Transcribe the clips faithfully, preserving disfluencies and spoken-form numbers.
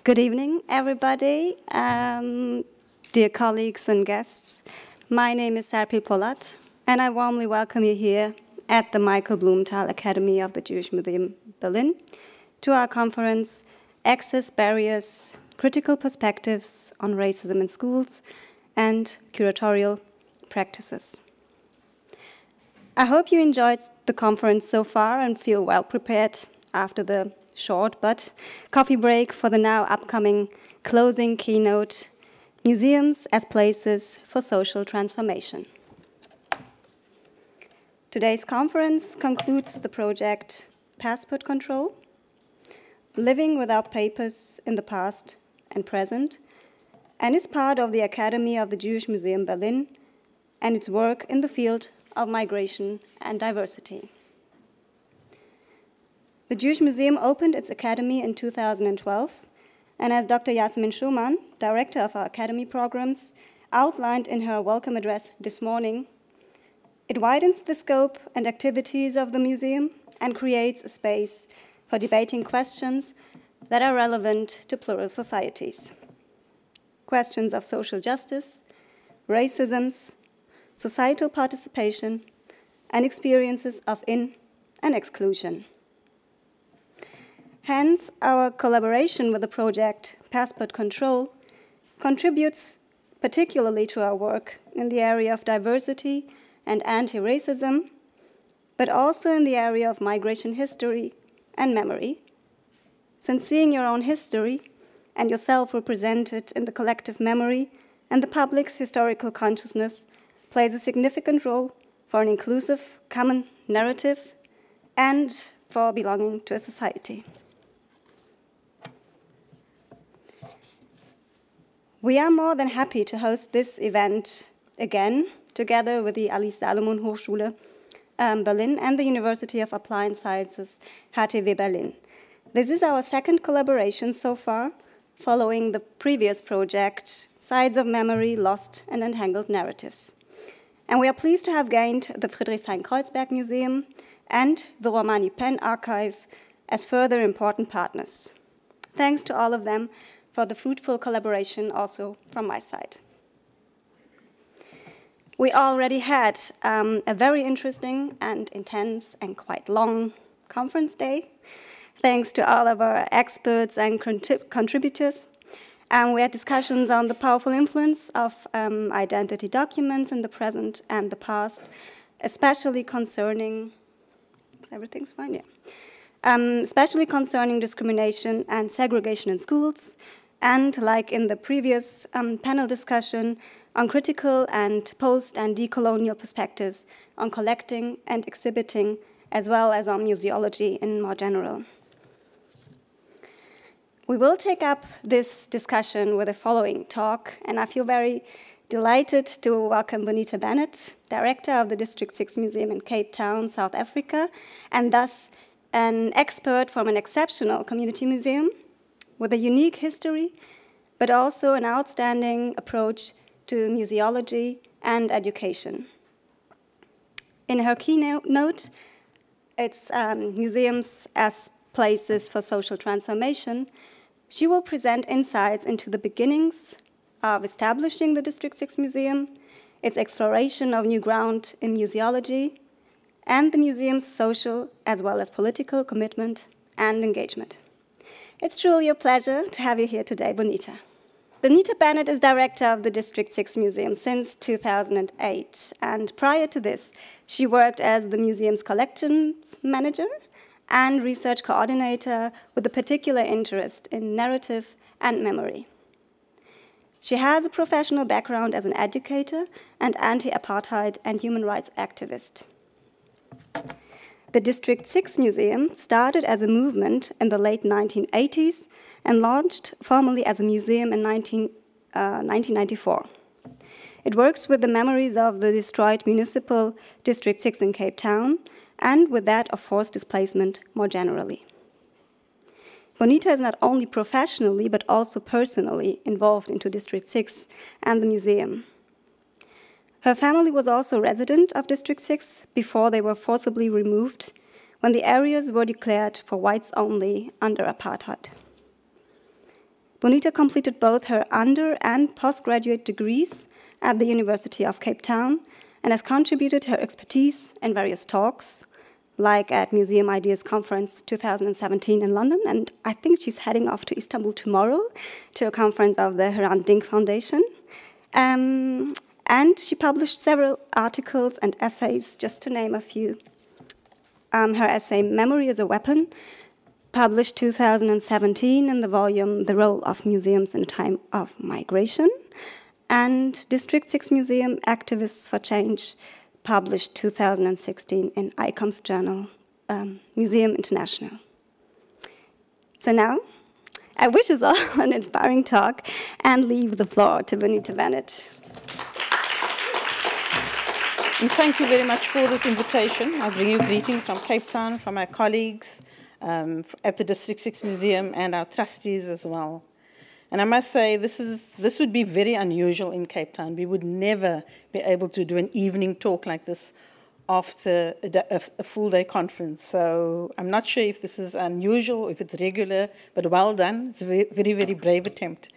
Good evening, everybody, um, dear colleagues and guests. My name is Serpil Polat, and I warmly welcome you here at the Michael Blumenthal Academy of the Jewish Museum, Berlin, to our conference, Access Barriers, Critical Perspectives on Racism in Schools and Curatorial Practices. I hope you enjoyed the conference so far and feel well prepared after the short but coffee break for the now upcoming closing keynote, Museums as Places for Social Transformation. Today's conference concludes the project Passport Control, Living Without Papers in the Past and Present, and is part of the Academy of the Jewish Museum Berlin and its work in the field of migration and diversity. The Jewish Museum opened its academy in two thousand twelve, and as Doctor Yasmin Schumann, director of our academy programs, outlined in her welcome address this morning, it widens the scope and activities of the museum and creates a space for debating questions that are relevant to plural societies. Questions of social justice, racisms, societal participation, and experiences of in and exclusion. Hence, our collaboration with the project Passport Control contributes particularly to our work in the area of diversity and anti-racism, but also in the area of migration history and memory, since seeing your own history and yourself represented in the collective memory and the public's historical consciousness plays a significant role for an inclusive common narrative and for belonging to a society. We are more than happy to host this event again, together with the Alice Salomon Hochschule um, Berlin and the University of Applied Sciences, H T W Berlin. This is our second collaboration so far, following the previous project, Sides of Memory, Lost and Entangled Narratives. And we are pleased to have gained the Friedrichshain-Kreuzberg Museum and the Romani Pen Archive as further important partners. Thanks to all of them for the fruitful collaboration also from my side. We already had um, a very interesting and intense and quite long conference day, thanks to all of our experts and contrib contributors. And we had discussions on the powerful influence of um, identity documents in the present and the past, especially concerning, everything's fine, yeah. Um, especially concerning discrimination and segregation in schools, and like in the previous um, panel discussion, on critical and post- and decolonial perspectives on collecting and exhibiting, as well as on museology in more general. We will take up this discussion with the following talk, and I feel very delighted to welcome Bonita Bennett, director of the District six Museum in Cape Town, South Africa, and thus an expert from an exceptional community museum with a unique history, but also an outstanding approach to museology and education. In her keynote, it's um, Museums as Places for Social Transformation, she will present insights into the beginnings of establishing the District six Museum, its exploration of new ground in museology, and the museum's social as well as political commitment and engagement. It's truly a pleasure to have you here today, Bonita. Bonita Bennett is director of the District six Museum since two thousand eight, and prior to this, she worked as the museum's collections manager and research coordinator with a particular interest in narrative and memory. She has a professional background as an educator and anti-apartheid and human rights activist. The District six Museum started as a movement in the late nineteen eighties and launched formally as a museum in nineteen ninety-four. It works with the memories of the destroyed municipal District six in Cape Town and with that of forced displacement more generally. Bonita is not only professionally but also personally involved into District six and the museum. Her family was also resident of District six before they were forcibly removed when the areas were declared for whites only under apartheid. Bonita completed both her under- and postgraduate degrees at the University of Cape Town and has contributed her expertise in various talks, like at Museum Ideas Conference two thousand seventeen in London, and I think she's heading off to Istanbul tomorrow to a conference of the Hrant Dink Foundation. Um, and she published several articles and essays, just to name a few. Um, her essay, Memory is a Weapon, published two thousand seventeen in the volume The Role of Museums in a Time of Migration, and District six Museum Activists for Change, published two thousand sixteen in I COM's journal, um, Museum International. So now, I wish us all an inspiring talk and leave the floor to Bonita Bennett. And thank you very much for this invitation. I bring you greetings from Cape Town, from my colleagues um, at the District six Museum and our trustees as well. And I must say, this, is, this would be very unusual in Cape Town. We would never be able to do an evening talk like this after a, a, a full-day conference. So I'm not sure if this is unusual, if it's regular, but well done. It's a very, very, very brave attempt.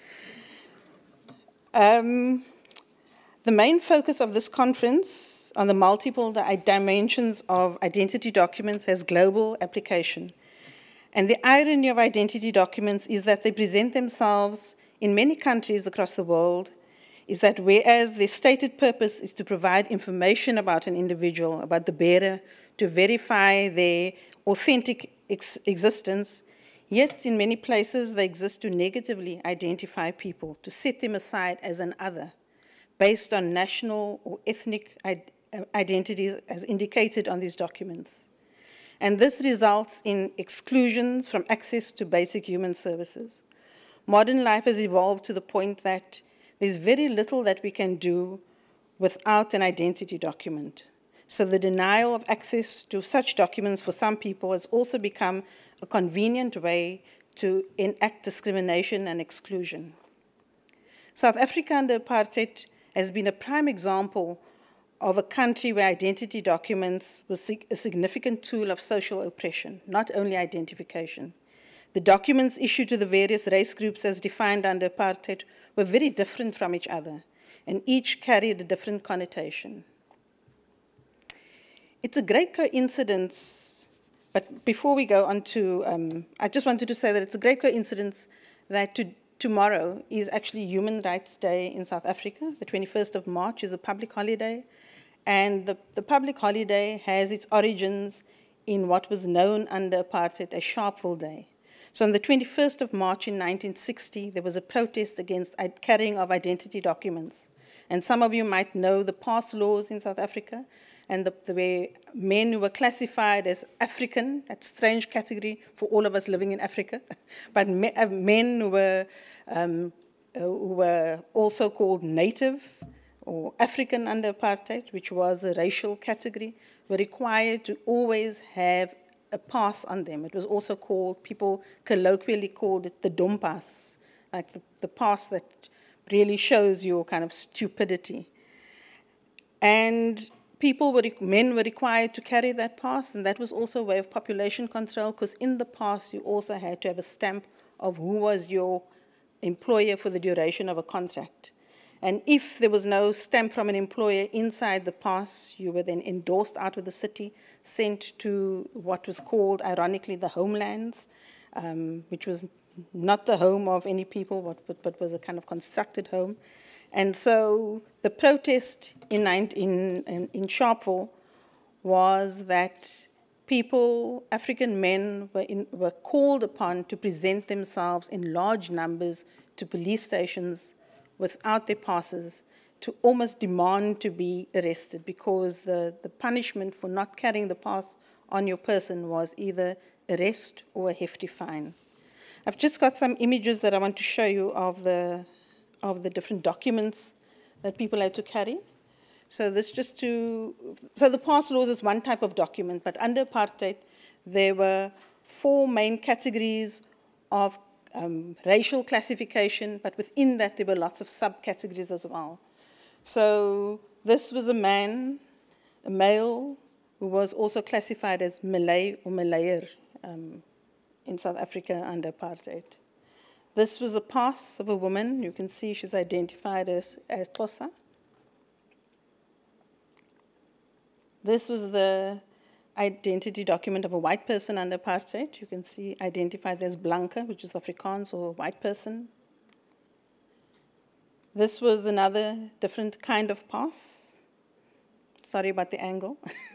Um, the main focus of this conference on the multiple dimensions of identity documents has global application. And the irony of identity documents is that they present themselves in many countries across the world, is that whereas their stated purpose is to provide information about an individual, about the bearer, to verify their authentic ex existence, yet in many places they exist to negatively identify people, to set them aside as an other, based on national or ethnic identities as indicated on these documents. And this results in exclusions from access to basic human services. Modern life has evolved to the point that there's very little that we can do without an identity document. So the denial of access to such documents for some people has also become a convenient way to enact discrimination and exclusion. South Africa under apartheid has been a prime example of a country where identity documents was a significant tool of social oppression, not only identification. The documents issued to the various race groups as defined under apartheid were very different from each other, and each carried a different connotation. It's a great coincidence, but before we go on to, um, I just wanted to say that it's a great coincidence that to, tomorrow is actually Human Rights Day in South Africa. The twenty-first of March is a public holiday. And the, the public holiday has its origins in what was known under apartheid as Serpil Day. So on the twenty-first of March in nineteen sixty, there was a protest against carrying of identity documents. And some of you might know the pass laws in South Africa, and the, the way men who were classified as African, that strange category for all of us living in Africa, but me, uh, men who were, um, uh, who were also called native, or African under apartheid, which was a racial category, were required to always have a pass on them. It was also called, people colloquially called it the dom pass, like the, the pass that really shows your kind of stupidity. And people were, men were required to carry that pass, and that was also a way of population control, because in the pass you also had to have a stamp of who was your employer for the duration of a contract. And if there was no stamp from an employer inside the pass, you were then endorsed out of the city, sent to what was called, ironically, the homelands, um, which was not the home of any people, but, but, but was a kind of constructed home. And so the protest in, in, in, in Serpil was that people, African men, were, in, were called upon to present themselves in large numbers to police stations without their passes, to almost demand to be arrested, because the, the punishment for not carrying the pass on your person was either arrest or a hefty fine. I've just got some images that I want to show you of the, of the different documents that people had to carry. So this just to, so the pass laws is one type of document, but under apartheid, there were four main categories of Um, racial classification, but within that there were lots of subcategories as well. So this was a man, a male, who was also classified as Malay or Malayer um, in South Africa under apartheid. This was a pass of a woman. You can see she's identified as, as Xhosa. This was the identity document of a white person under apartheid. You can see identified as Blanca, which is Afrikaans, or a white person. This was another different kind of pass. Sorry about the angle.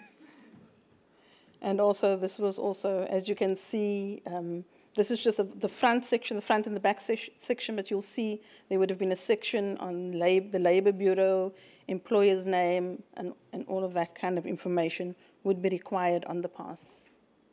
And also, this was also, as you can see, um, this is just the, the front section, the front and the back se section, but you'll see there would have been a section on lab, the Labor Bureau, employer's name, and, and all of that kind of information would be required on the pass.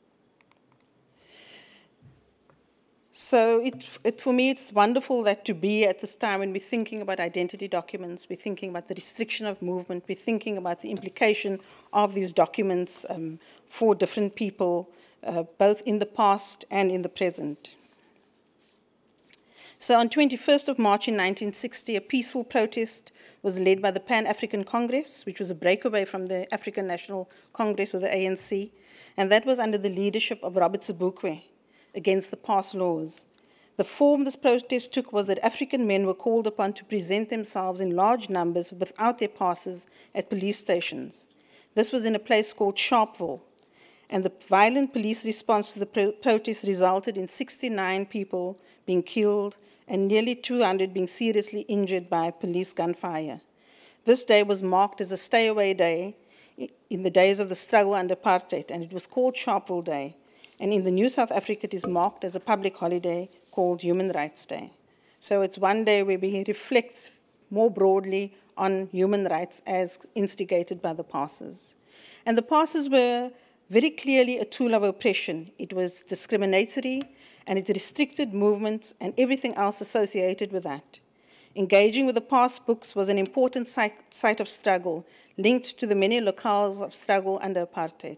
So it, it, for me, it's wonderful that to be at this time when we're thinking about identity documents, we're thinking about the restriction of movement, we're thinking about the implication of these documents um, for different people, uh, both in the past and in the present. So on twenty-first of March in nineteen sixty, a peaceful protest was led by the Pan-African Congress, which was a breakaway from the African National Congress, or the A N C, and that was under the leadership of Robert Sobukwe, against the pass laws. The form this protest took was that African men were called upon to present themselves in large numbers without their passes at police stations. This was in a place called Serpil, and the violent police response to the pro protest resulted in sixty-nine people being killed and nearly two hundred being seriously injured by police gunfire. This day was marked as a stay-away day in the days of the struggle under apartheid, and it was called Serpil Day. And in the New South Africa, it is marked as a public holiday called Human Rights Day. So it's one day where we reflect more broadly on human rights as instigated by the passes. And the passes were very clearly a tool of oppression. It was discriminatory, and it restricted movements and everything else associated with that. Engaging with the pass books was an important site of struggle, linked to the many locales of struggle under apartheid.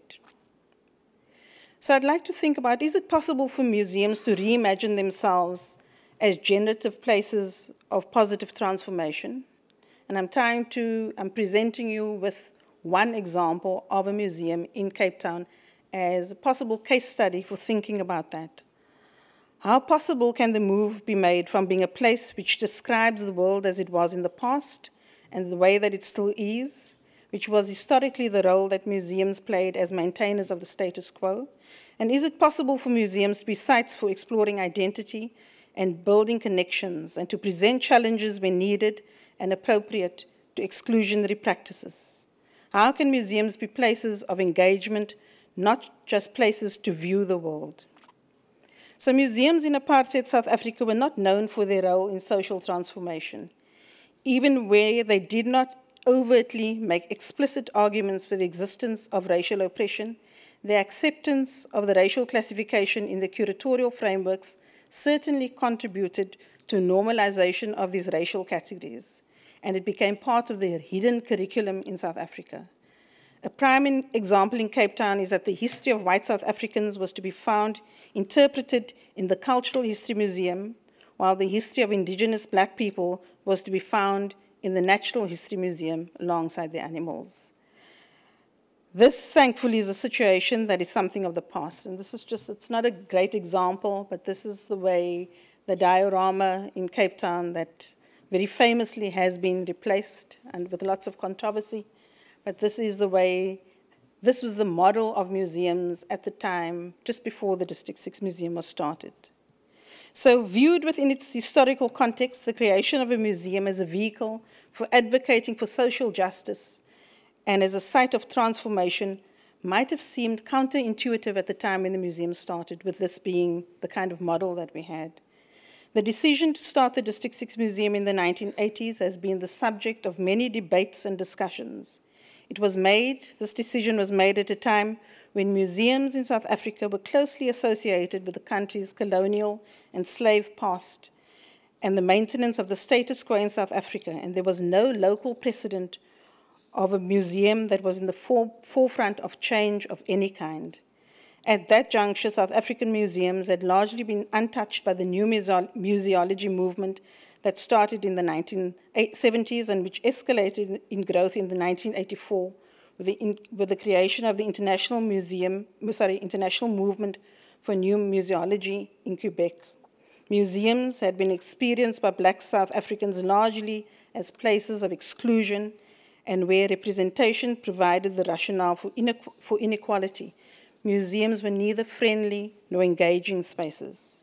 So I'd like to think about, is it possible for museums to reimagine themselves as generative places of positive transformation? And I'm trying to, I'm presenting you with one example of a museum in Cape Town as a possible case study for thinking about that. How possible can the move be made from being a place which describes the world as it was in the past and the way that it still is, which was historically the role that museums played as maintainers of the status quo? And is it possible for museums to be sites for exploring identity and building connections, and to present challenges when needed and appropriate to exclusionary practices? How can museums be places of engagement, not just places to view the world? So museums in apartheid South Africa were not known for their role in social transformation, even where they did not overtly make explicit arguments for the existence of racial oppression. The acceptance of the racial classification in the curatorial frameworks certainly contributed to normalization of these racial categories, and it became part of the hidden curriculum in South Africa. A prime example in Cape Town is that the history of white South Africans was to be found interpreted in the Cultural History Museum, while the history of indigenous black people was to be found in the Natural History Museum alongside the animals. This, thankfully, is a situation that is something of the past. And this is just, it's not a great example, but this is the way the diorama in Cape Town that very famously has been replaced, and with lots of controversy. But this is the way, this was the model of museums at the time, just before the District six Museum was started. So viewed within its historical context, the creation of a museum as a vehicle for advocating for social justice and as a site of transformation might have seemed counterintuitive at the time when the museum started, with this being the kind of model that we had. The decision to start the District six Museum in the nineteen eighties has been the subject of many debates and discussions. It was made, this decision was made at a time when museums in South Africa were closely associated with the country's colonial and slave past and the maintenance of the status quo in South Africa, and there was no local precedent of a museum that was in the for forefront of change of any kind. At that juncture, South African museums had largely been untouched by the new museo museology movement that started in the nineteen seventies and which escalated in growth in the nineteen eighty-four with the, in, with the creation of the International Museum, sorry, International Movement for New Museology in Quebec. Museums had been experienced by black South Africans largely as places of exclusion and where representation provided the rationale for, inequ for inequality. Museums were neither friendly nor engaging spaces.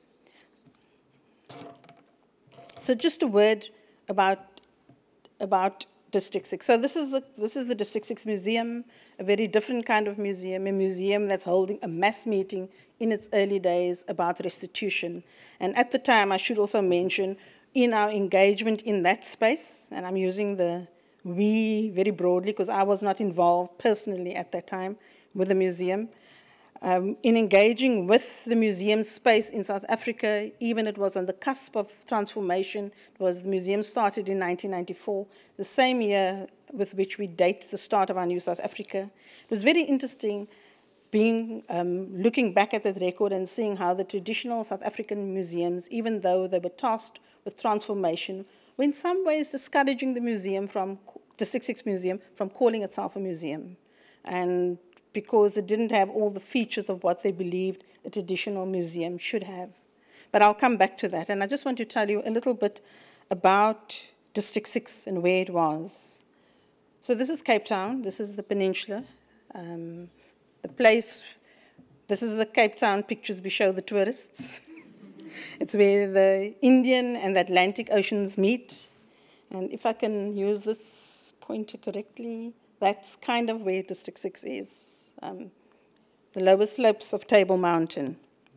So just a word about, about District six. So this is, the, this is the District six Museum, a very different kind of museum, a museum that's holding a mass meeting in its early days about restitution. And at the time, I should also mention, in our engagement in that space, and I'm using the we very broadly because I was not involved personally at that time with the museum, um, in engaging with the museum space in South Africa, even it was on the cusp of transformation. It was, the museum started in nineteen ninety-four, the same year with which we date the start of our new South Africa. It was very interesting being, um, looking back at that record and seeing how the traditional South African museums, even though they were tasked with transformation, were in some ways discouraging the museum from, District six Museum, from calling itself a museum. And because it didn't have all the features of what they believed a traditional museum should have. But I'll come back to that. And I just want to tell you a little bit about District six and where it was. So this is Cape Town. This is the peninsula. Um, the place, this is the Cape Town pictures we show the tourists. It's where the Indian and the Atlantic Oceans meet. And if I can use this pointer correctly, that's kind of where District six is. Um, the lower slopes of Table Mountain.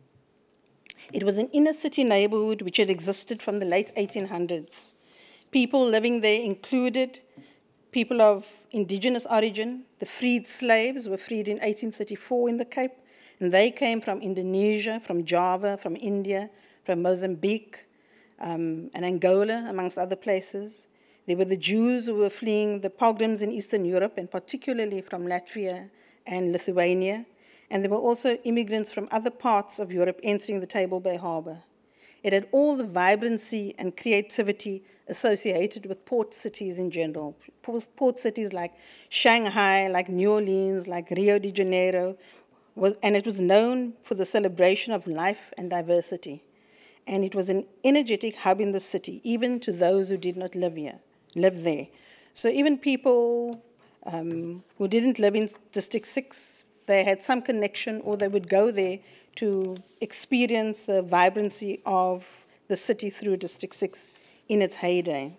It was an inner city neighborhood which had existed from the late eighteen hundreds. People living there included people of indigenous origin. The freed slaves were freed in eighteen thirty-four in the Cape, and they came from Indonesia, from Java, from India, from Mozambique, um, and Angola, amongst other places. There were the Jews who were fleeing the pogroms in Eastern Europe, and particularly from Latvia and Lithuania. And there were also immigrants from other parts of Europe entering the Table Bay Harbor. It had all the vibrancy and creativity associated with port cities in general. Port cities like Shanghai, like New Orleans, like Rio de Janeiro, was, and it was known for the celebration of life and diversity. And it was an energetic hub in the city, even to those who did not live here, live there. So even people um, who didn't live in District six, they had some connection, or they would go there to experience the vibrancy of the city through District six in its heyday.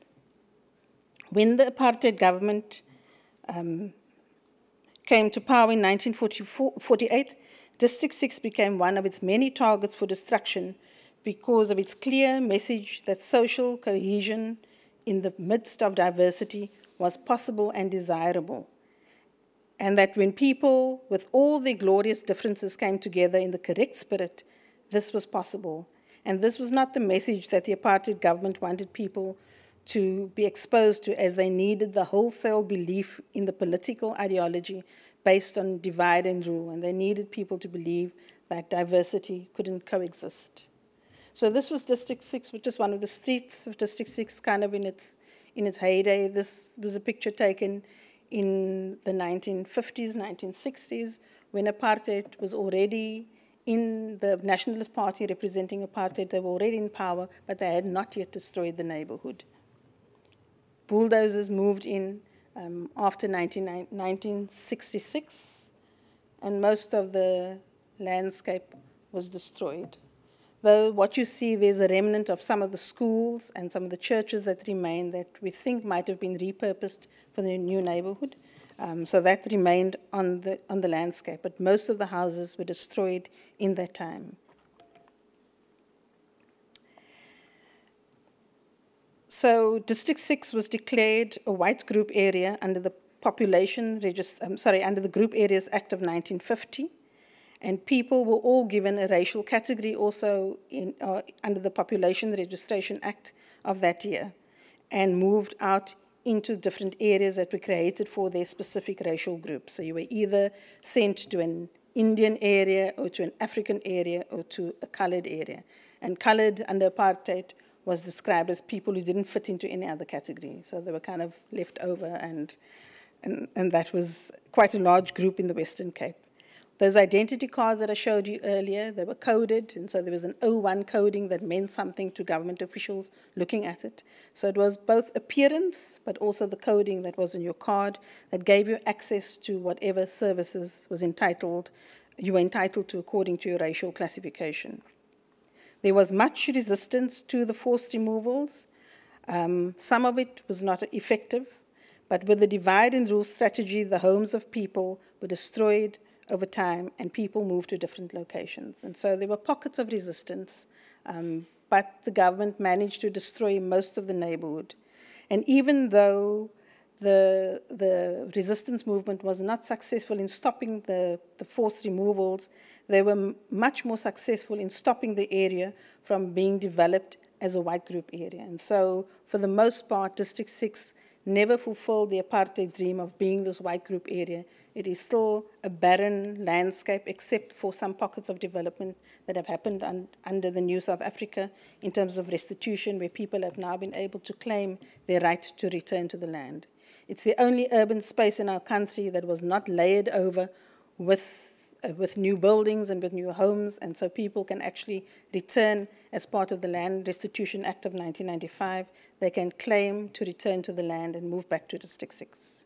When the apartheid government um, came to power in nineteen forty-eight, District six became one of its many targets for destruction because of its clear message that social cohesion in the midst of diversity was possible and desirable. And that when people, with all their glorious differences, came together in the correct spirit, this was possible. And this was not the message that the apartheid government wanted people to be exposed to, as they needed the wholesale belief in the political ideology based on divide and rule. And they needed people to believe that diversity couldn't coexist. So this was District six, which is one of the streets of District six, kind of in its, in its heyday. This was a picture taken in the nineteen fifties, nineteen sixties, when apartheid was already in the Nationalist Party representing apartheid. They were already in power, but they had not yet destroyed the neighborhood. Bulldozers moved in um, after nineteen sixty-six, and most of the landscape was destroyed. Though what you see, there's a remnant of some of the schools and some of the churches that remain that we think might have been repurposed for the new neighborhood. Um, so that remained on the, on the landscape, but most of the houses were destroyed in that time. So District six was declared a white group area under the population register, um, sorry, under the Group Areas Act of nineteen fifty. And people were all given a racial category also in, uh, under the Population Registration Act of that year, and moved out into different areas that were created for their specific racial groups. So you were either sent to an Indian area or to an African area or to a colored area. And colored under apartheid was described as people who didn't fit into any other category. So they were kind of left over, and, and, and that was quite a large group in the Western Cape. those identity cards that I showed you earlier, they were coded, and so there was an O one coding that meant something to government officials looking at it. So it was both appearance, but also the coding that was in your card that gave you access to whatever services was entitled, you were entitled to according to your racial classification. There was much resistance to the forced removals. Um, some of it was not effective, but with the divide and rule strategy, the homes of people were destroyed over time, and people moved to different locations. And so there were pockets of resistance, um, but the government managed to destroy most of the neighborhood. And even though the, the resistance movement was not successful in stopping the, the forced removals, they were much more successful in stopping the area from being developed as a white group area. And so for the most part, District six never fulfilled the apartheid dream of being this white group area. It is still a barren landscape, except for some pockets of development that have happened un under the New South Africa in terms of restitution, where people have now been able to claim their right to return to the land. It's the only urban space in our country that was not layered over with, uh, with new buildings and with new homes, and so people can actually return as part of the Land Restitution Act of nineteen ninety-five. They can claim to return to the land and move back to District six.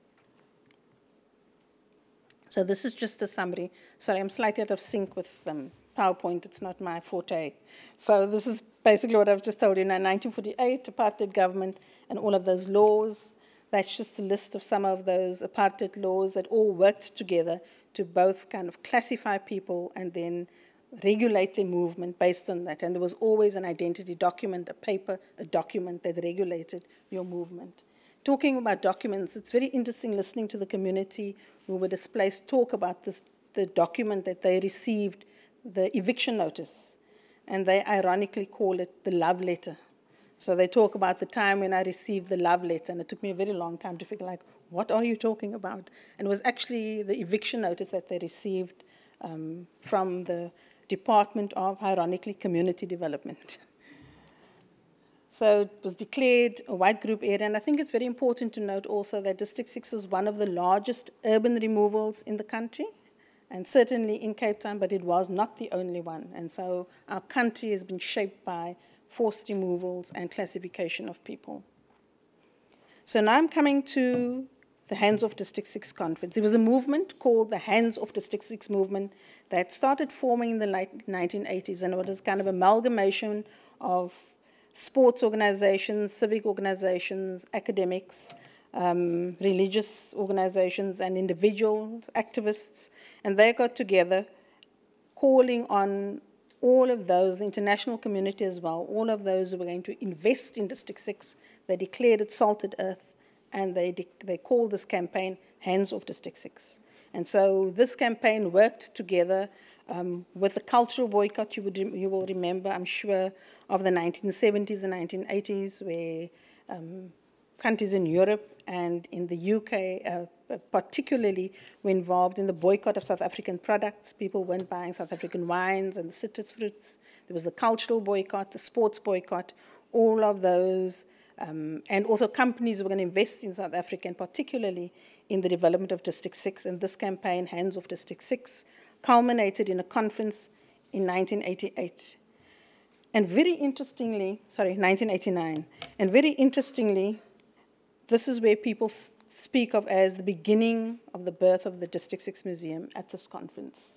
So this is just a summary. Sorry, I'm slightly out of sync with um, PowerPoint. It's not my forte. So this is basically what I've just told you. Now, nineteen forty-eight, apartheid government and all of those laws. That's just a list of some of those apartheid laws that all worked together to both kind of classify people and then regulate their movement based on that. And there was always an identity document, a paper, a document that regulated your movement. Talking about documents, it's very interesting listening to the community who were displaced talk about this, the document that they received, the eviction notice, and they ironically call it the love letter. So they talk about the time when I received the love letter, and it took me a very long time to figure, like, what are you talking about? And it was actually the eviction notice that they received um, from the Department of, ironically, Community Development. So it was declared a white group area, and I think it's very important to note also that District six was one of the largest urban removals in the country, and certainly in Cape Town, but it was not the only one. And so our country has been shaped by forced removals and classification of people. So now I'm coming to the Hands Off District six conference. There was a movement called the Hands Off District six movement that started forming in the late nineteen eighties, and it was kind of amalgamation of sports organizations, civic organizations, academics, um, religious organizations, and individual activists. And they got together calling on all of those, the international community as well, all of those who were going to invest in District six. They declared it salted earth, and they, they called this campaign Hands Off District six. And so this campaign worked together um, with the cultural boycott. You, would, you will remember, I'm sure, of the nineteen seventies and nineteen eighties, where um, countries in Europe and in the U K uh, particularly were involved in the boycott of South African products. People weren't buying South African wines and citrus fruits. There was the cultural boycott, the sports boycott, all of those, um, and also companies were going to invest in South Africa, and particularly in the development of District six. And this campaign, Hands Off District six, culminated in a conference in nineteen eighty-eight. And very interestingly, sorry, nineteen eighty-nine, and very interestingly, this is where people speak of as the beginning of the birth of the District six Museum at this conference.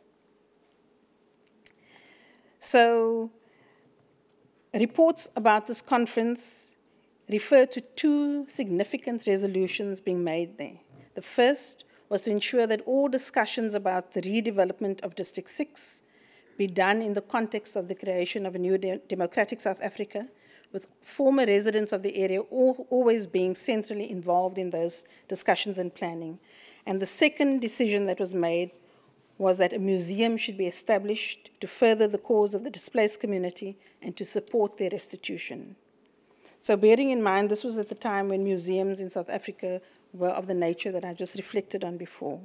So reports about this conference refer to two significant resolutions being made there. The first was to ensure that all discussions about the redevelopment of District six be done in the context of the creation of a new de democratic South Africa, with former residents of the area all, always being centrally involved in those discussions and planning. And the second decision that was made was that a museum should be established to further the cause of the displaced community and to support their restitution. So bearing in mind, this was at the time when museums in South Africa were of the nature that I just reflected on before.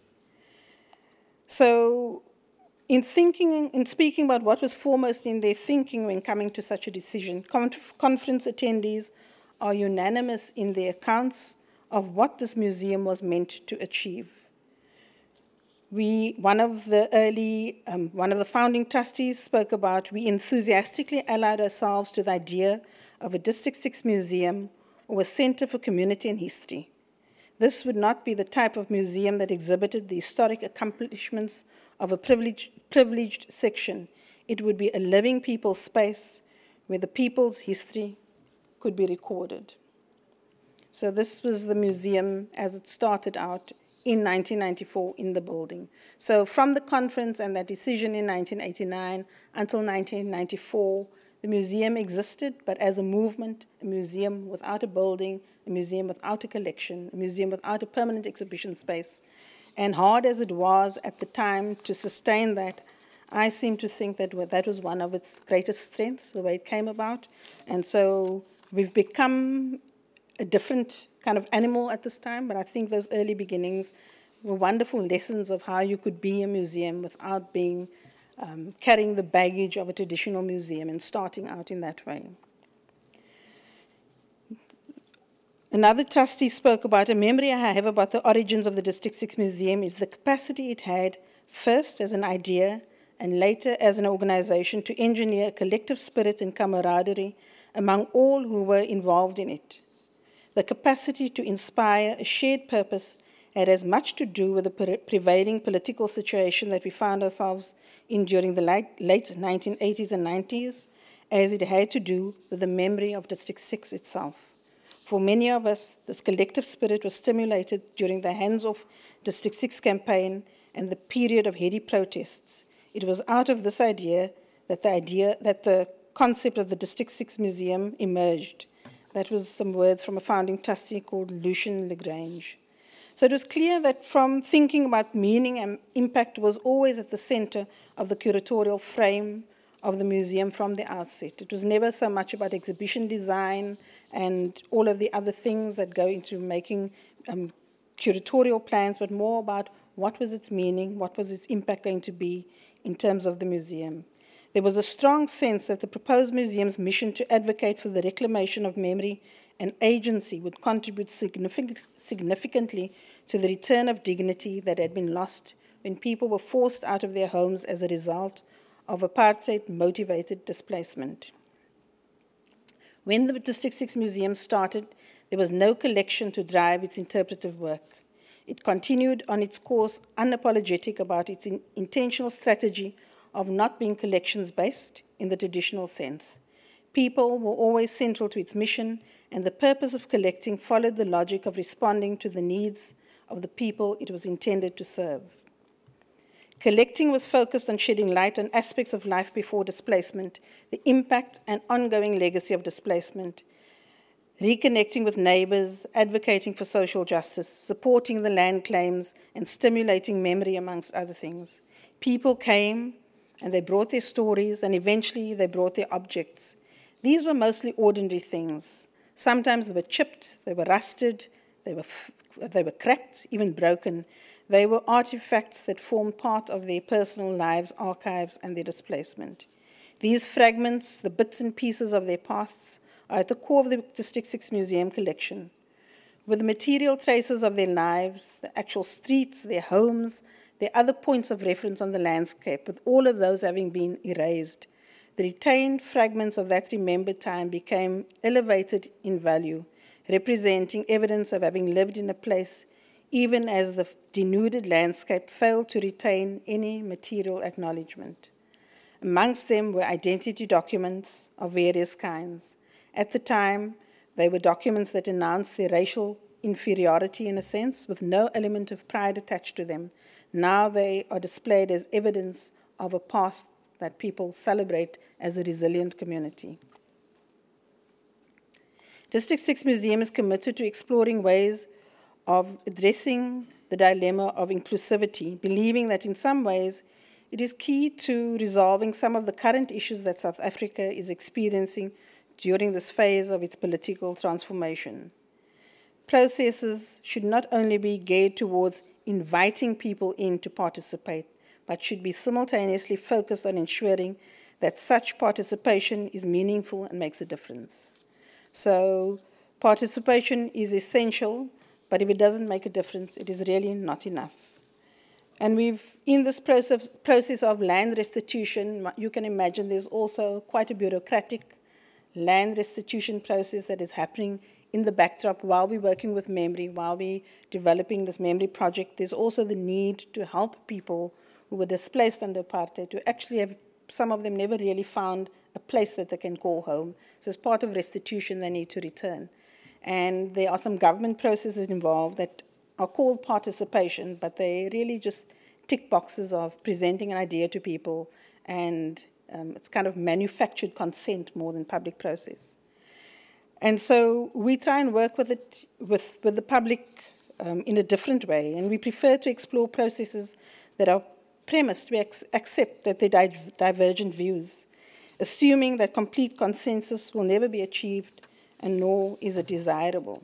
So in thinking, in speaking about what was foremost in their thinking when coming to such a decision, conf conference attendees are unanimous in their accounts of what this museum was meant to achieve. We, one of the early, um, one of the founding trustees spoke about, we enthusiastically allied ourselves to the idea of a District six museum or a center for community and history. This would not be the type of museum that exhibited the historic accomplishments of a privileged, privileged section. It would be a living people's space where the people's history could be recorded. So this was the museum as it started out in nineteen ninety-four in the building. So from the conference and that decision in nineteen eighty-nine until nineteen ninety-four, the museum existed, but as a movement, a museum without a building, a museum without a collection, a museum without a permanent exhibition space. And hard as it was at the time to sustain that, I seem to think that that was one of its greatest strengths, the way it came about. And so we've become a different kind of animal at this time, but I think those early beginnings were wonderful lessons of how you could be a museum without being Um, carrying the baggage of a traditional museum and starting out in that way. Another trustee spoke about a memory I have about the origins of the District six Museum is the capacity it had, first as an idea and later as an organization, to engineer a collective spirit and camaraderie among all who were involved in it. The capacity to inspire a shared purpose had as much to do with the prevailing political situation that we found ourselves in during the late, late nineteen eighties and nineties, as it had to do with the memory of District six itself. For many of us, this collective spirit was stimulated during the hands-off District six campaign and the period of heady protests. It was out of this idea that the idea that the concept of the District six Museum emerged. That was some words from a founding trustee called Lucien Lagrange. So it was clear that from thinking about meaning and impact was always at the center of the curatorial frame of the museum from the outset. It was never so much about exhibition design and all of the other things that go into making um, curatorial plans, but more about what was its meaning, what was its impact going to be in terms of the museum. There was a strong sense that the proposed museum's mission to advocate for the reclamation of memory and agency would contribute significant, significantly to the return of dignity that had been lost when people were forced out of their homes as a result of apartheid-motivated displacement. When the District six Museum started, there was no collection to drive its interpretive work. It continued on its course unapologetic about its in intentional strategy of not being collections-based in the traditional sense. People were always central to its mission, and the purpose of collecting followed the logic of responding to the needs of the people it was intended to serve. Collecting was focused on shedding light on aspects of life before displacement, the impact and ongoing legacy of displacement, reconnecting with neighbors, advocating for social justice, supporting the land claims, and stimulating memory, amongst other things. People came, and they brought their stories, and eventually they brought their objects. These were mostly ordinary things. Sometimes they were chipped, they were rusted, they were, they were cracked, even broken. They were artifacts that formed part of their personal lives, archives, and their displacement. These fragments, the bits and pieces of their pasts, are at the core of the District six Museum collection. With the material traces of their lives, the actual streets, their homes, their other points of reference on the landscape, with all of those having been erased, the retained fragments of that remembered time became elevated in value, representing evidence of having lived in a place, even as the denuded landscape failed to retain any material acknowledgement. Amongst them were identity documents of various kinds. At the time, they were documents that announced their racial inferiority in a sense, with no element of pride attached to them. Now they are displayed as evidence of a past that people celebrate as a resilient community. District six Museum is committed to exploring ways of addressing the dilemma of inclusivity, believing that in some ways it is key to resolving some of the current issues that South Africa is experiencing during this phase of its political transformation. Processes should not only be geared towards inviting people in to participate, but should be simultaneously focused on ensuring that such participation is meaningful and makes a difference. So participation is essential, but if it doesn't make a difference, it is really not enough. And we've, in this process, process of land restitution, you can imagine there's also quite a bureaucratic land restitution process that is happening in the backdrop while we're working with memory, while we're developing this memory project. There's also the need to help people who were displaced under apartheid, to actually have, some of them never really found a place that they can call home. So as part of restitution, they need to return. And there are some government processes involved that are called participation, but they really just tick boxes of presenting an idea to people, and um, it's kind of manufactured consent more than public process. And so we try and work with it, with, with the public um, in a different way, and we prefer to explore processes that are premised, we ac accept that they are divergent views, assuming that complete consensus will never be achieved, and nor is it desirable.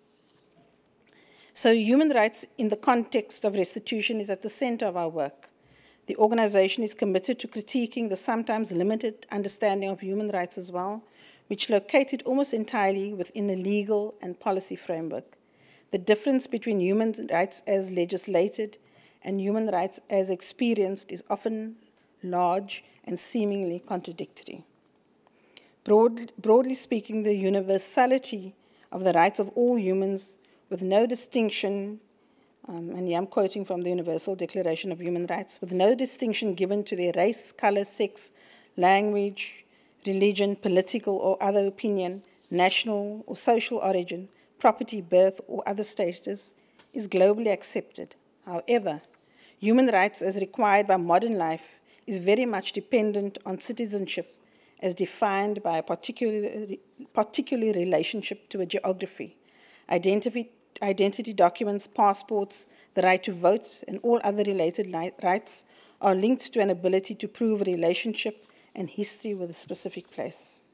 So human rights in the context of restitution is at the center of our work. The organization is committed to critiquing the sometimes limited understanding of human rights as well, which located almost entirely within a legal and policy framework. The difference between human rights as legislated and human rights as experienced is often large and seemingly contradictory. Broad, broadly speaking, the universality of the rights of all humans with no distinction, um, and yeah, I'm quoting from the Universal Declaration of Human Rights, with no distinction given to their race, color, sex, language, religion, political or other opinion, national or social origin, property, birth, or other status, is globally accepted. However, human rights as required by modern life is very much dependent on citizenship as defined by a particular, particular relationship to a geography. Identity, identity documents, passports, the right to vote, and all other related rights are linked to an ability to prove a relationship and history with a specific place.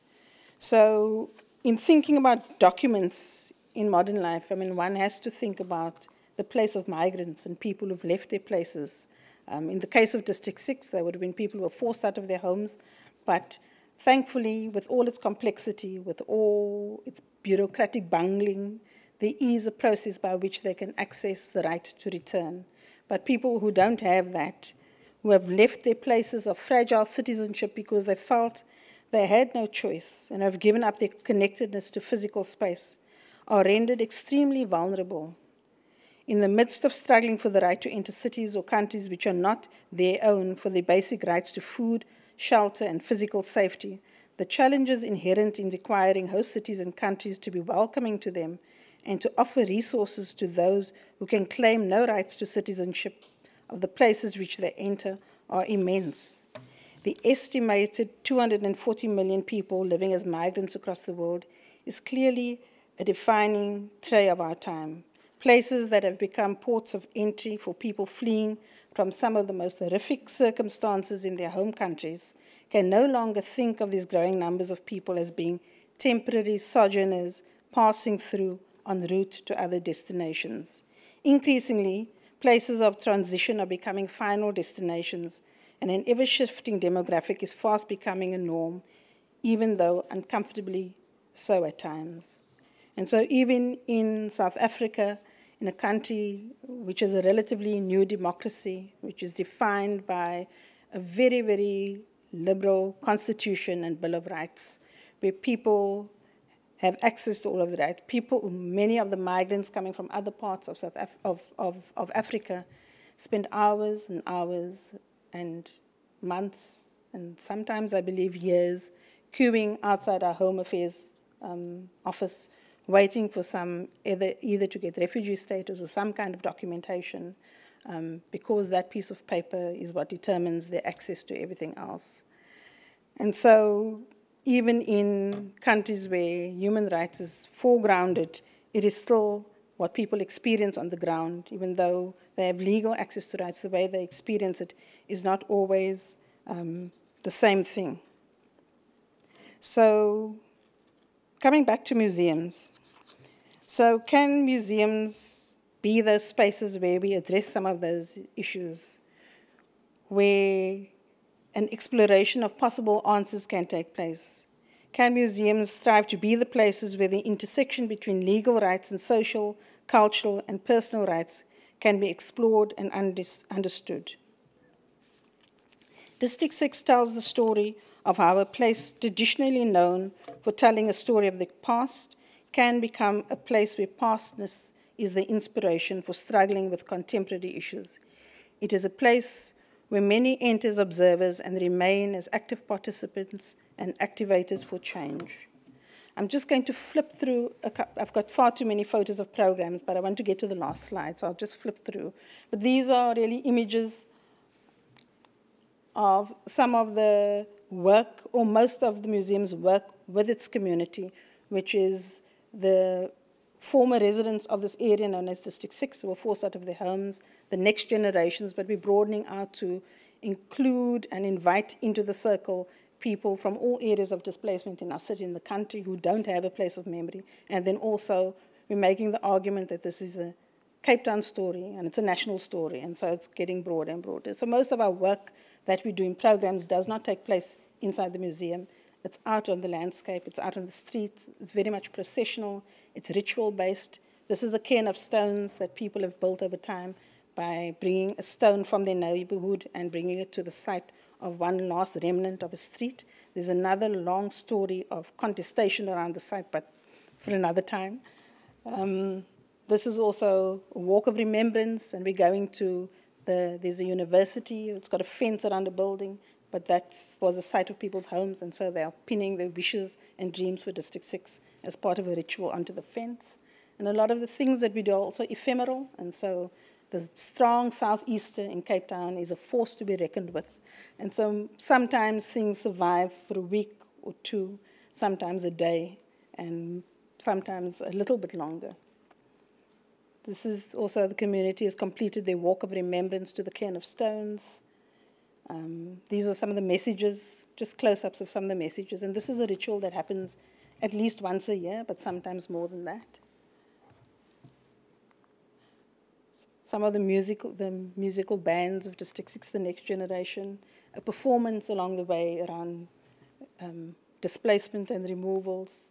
So in thinking about documents in modern life, I mean, one has to think about the place of migrants and people who've left their places. Um, in the case of District six, there would have been people who were forced out of their homes, but thankfully, with all its complexity, with all its bureaucratic bungling, there is a process by which they can access the right to return. But people who don't have that, who have left their places of fragile citizenship because they felt they had no choice and have given up their connectedness to physical space, are rendered extremely vulnerable. In the midst of struggling for the right to enter cities or countries which are not their own for their basic rights to food, shelter, and physical safety, the challenges inherent in requiring host cities and countries to be welcoming to them and to offer resources to those who can claim no rights to citizenship of the places which they enter are immense. The estimated two hundred forty million people living as migrants across the world is clearly a defining trait of our time. Places that have become ports of entry for people fleeing from some of the most horrific circumstances in their home countries can no longer think of these growing numbers of people as being temporary sojourners passing through en route to other destinations. Increasingly, places of transition are becoming final destinations, and an ever-shifting demographic is fast becoming a norm, even though uncomfortably so at times. And so even in South Africa, in a country which is a relatively new democracy, which is defined by a very, very liberal constitution and Bill of Rights, where people have access to all of the rights. People, many of the migrants coming from other parts of, South Af of, of, of Africa spend hours and hours and months, and sometimes I believe years, queuing outside our Home Affairs um, office, waiting for some, either, either to get refugee status or some kind of documentation, um, because that piece of paper is what determines their access to everything else. And so even in countries where human rights is foregrounded, it is still what people experience on the ground, even though they have legal access to rights, the way they experience it is not always um, the same thing. So coming back to museums. So can museums be those spaces where we address some of those issues, where an exploration of possible answers can take place? Can museums strive to be the places where the intersection between legal rights and social, cultural, and personal rights can be explored and understood. District six tells the story of how a place traditionally known for telling a story of the past can become a place where pastness is the inspiration for struggling with contemporary issues. It is a place where many enter as observers and remain as active participants and activators for change. I'm just going to flip through, a, I've got far too many photos of programs, but I want to get to the last slide, so I'll just flip through. But these are really images of some of the work, or most of the museum's work with its community, which is the former residents of this area known as District six, who were forced out of their homes, the next generations, but we're broadening out to include and invite into the circle people from all areas of displacement in our city and the country who don't have a place of memory. And then also we're making the argument that this is a Cape Town story and it's a national story, and so it's getting broader and broader. So most of our work that we do in programs does not take place inside the museum. It's out on the landscape, it's out on the streets, it's very much processional, it's ritual-based. This is a cairn of stones that people have built over time by bringing a stone from their neighborhood and bringing it to the site of one last remnant of a street. There's another long story of contestation around the site, but for another time. Um, this is also a walk of remembrance, and we're going to the, there's a university, it's got a fence around a building, but that was a site of people's homes, and so they are pinning their wishes and dreams for District six as part of a ritual onto the fence. And a lot of the things that we do are also ephemeral, and so the strong southeaster in Cape Town is a force to be reckoned with. And so sometimes things survive for a week or two, sometimes a day, and sometimes a little bit longer. This is also the community has completed their walk of remembrance to the cairn of stones. Um, these are some of the messages, just close-ups of some of the messages. And this is a ritual that happens at least once a year, but sometimes more than that. Some of the musical, the musical bands of District six, the next generation, a performance along the way around um, displacement and removals.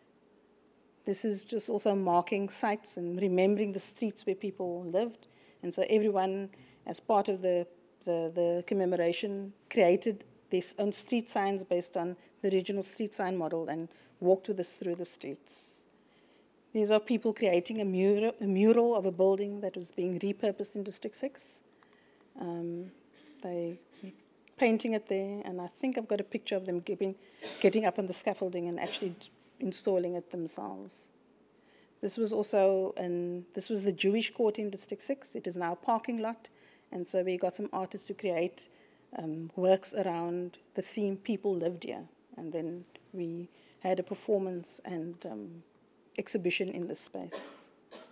This is just also marking sites and remembering the streets where people lived. And so everyone, as part of the, the, the commemoration, created their own street signs based on the regional street sign model and walked with us through the streets. These are people creating a mural, a mural of a building that was being repurposed in District six. Um, they painting it there, and I think I've got a picture of them getting, getting up on the scaffolding and actually installing it themselves. This was also, an, this was the Jewish court in District six. It is now a parking lot, and so we got some artists to create um, works around the theme, people lived here, and then we had a performance and um, exhibition in this space.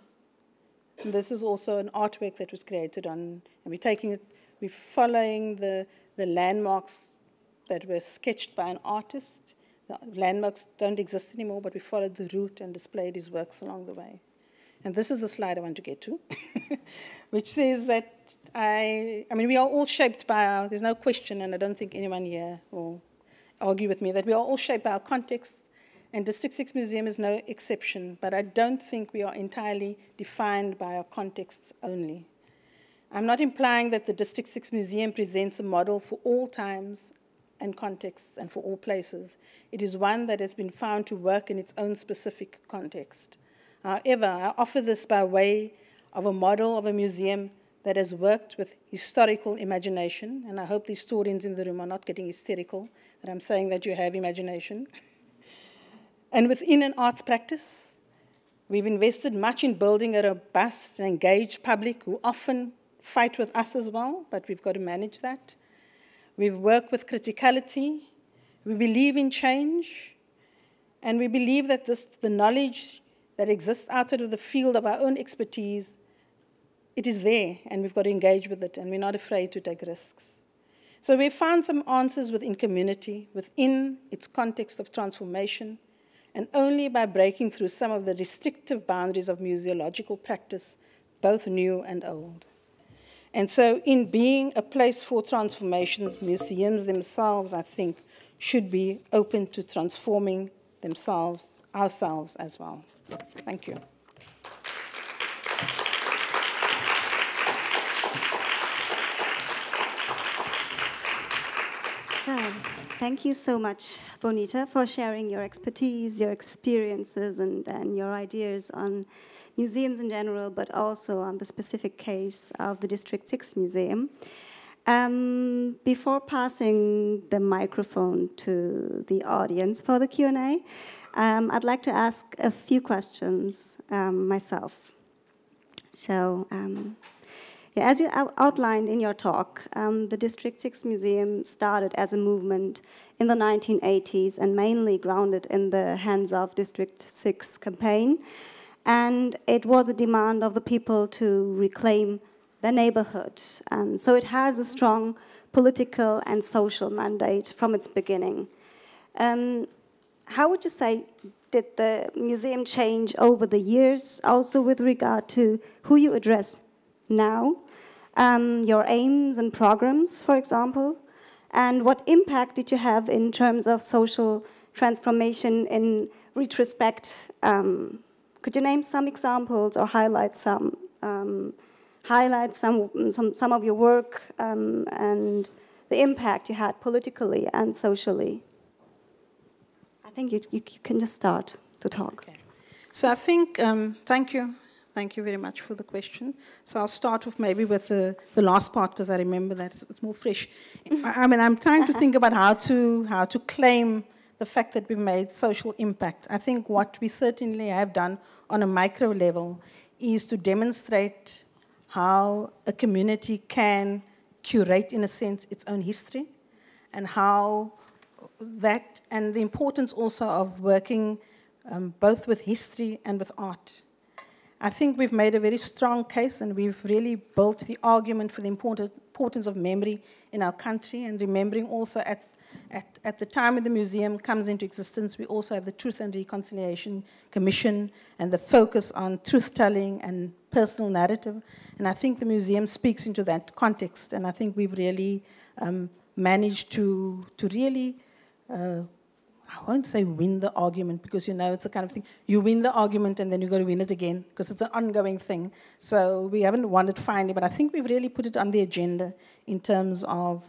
And this is also an artwork that was created on, and we're taking it, we're following the, the landmarks that were sketched by an artist. The landmarks don't exist anymore, but we followed the route and displayed his works along the way. And this is the slide I want to get to, which says that I, I mean, we are all shaped by our, there's no question, and I don't think anyone here will argue with me, that we are all shaped by our contexts, and District six Museum is no exception, but I don't think we are entirely defined by our contexts only. I'm not implying that the District six Museum presents a model for all times and contexts and for all places. It is one that has been found to work in its own specific context. However, I offer this by way of a model of a museum that has worked with historical imagination, and I hope the historians in the room are not getting hysterical that I'm saying that you have imagination. And within an arts practice, we've invested much in building a robust and engaged public who often fight with us as well, but we've got to manage that. We've worked with criticality, we believe in change, and we believe that this, the knowledge that exists outside of the field of our own expertise, it is there, and we've got to engage with it, and we're not afraid to take risks. So we've found some answers within community, within its context of transformation, and only by breaking through some of the restrictive boundaries of museological practice, both new and old. And so in being a place for transformations, museums themselves, I think, should be open to transforming themselves, ourselves as well. Thank you. So, thank you so much, Bonita, for sharing your expertise, your experiences, and, and your ideas on museums in general, but also on the specific case of the District six Museum. Um, before passing the microphone to the audience for the Q and A, um, I'd like to ask a few questions um, myself. So, um, yeah, as you out outlined in your talk, um, the District six Museum started as a movement in the nineteen eighties and mainly grounded in the Hands Off District six campaign. And it was a demand of the people to reclaim their neighborhood. Um, so it has a strong political and social mandate from its beginning. Um, how would you say did the museum change over the years, also with regard to who you address now, um, your aims and programs, for example, and what impact did you have in terms of social transformation in retrospect? Um, could you name some examples or highlight some um, highlight some, some, some of your work um, and the impact you had politically and socially? I think you, you, you can just start to talk. Okay. So I think, um, thank you. Thank you very much for the question. So I'll start with maybe with the, the last part, because I remember that it's, it's more fresh. I, I mean, I'm trying to think about how to, how to claim the fact that we've made social impact. I think what we certainly have done on a micro level is to demonstrate how a community can curate, in a sense, its own history, and how that, and the importance also of working um, both with history and with art. I think we've made a very strong case, and we've really built the argument for the important, importance of memory in our country, and remembering also at, at, at the time when the museum comes into existence, we also have the Truth and Reconciliation Commission and the focus on truth-telling and personal narrative. And I think the museum speaks into that context, and I think we've really um, managed to, to really, uh, I won't say win the argument, because, you know, it's a kind of thing, you win the argument and then you've got to win it again, because it's an ongoing thing. So we haven't won it finally, but I think we've really put it on the agenda in terms of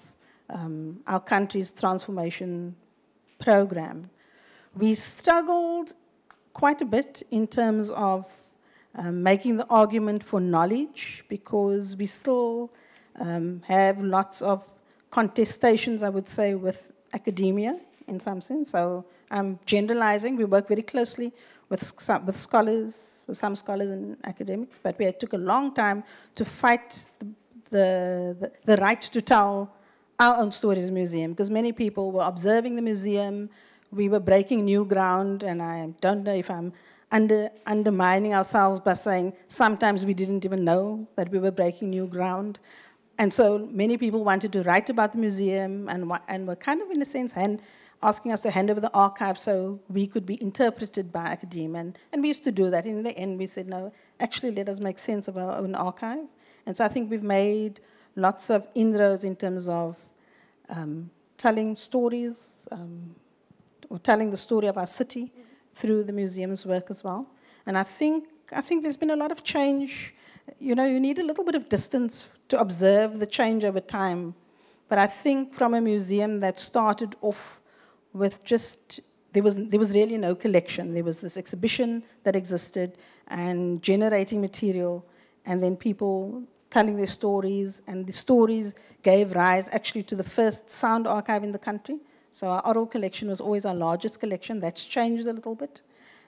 um, our country's transformation program. We struggled quite a bit in terms of Um, making the argument for knowledge, because we still um, have lots of contestations, I would say, with academia in some sense. So I'm generalizing. We work very closely with, some, with scholars, with some scholars and academics, but we had, took a long time to fight the, the, the, the right to tell our own stories in the museum, because many people were observing the museum. We were breaking new ground, and I don't know if I'm Under, undermining ourselves by saying sometimes we didn't even know that we were breaking new ground. And so many people wanted to write about the museum, and, and were kind of, in a sense, hand, asking us to hand over the archive so we could be interpreted by academia. And, and we used to do that. In the end, we said, no, actually, let us make sense of our own archive. And so I think we've made lots of inroads in terms of um, telling stories, um, or telling the story of our city through the museum's work as well. And I think, I think there's been a lot of change. You know, you need a little bit of distance to observe the change over time. But I think from a museum that started off with just, there was, there was really no collection. There was this exhibition that existed and generating material, and then people telling their stories, and the stories gave rise actually to the first sound archive in the country. So our oral collection was always our largest collection. That's changed a little bit.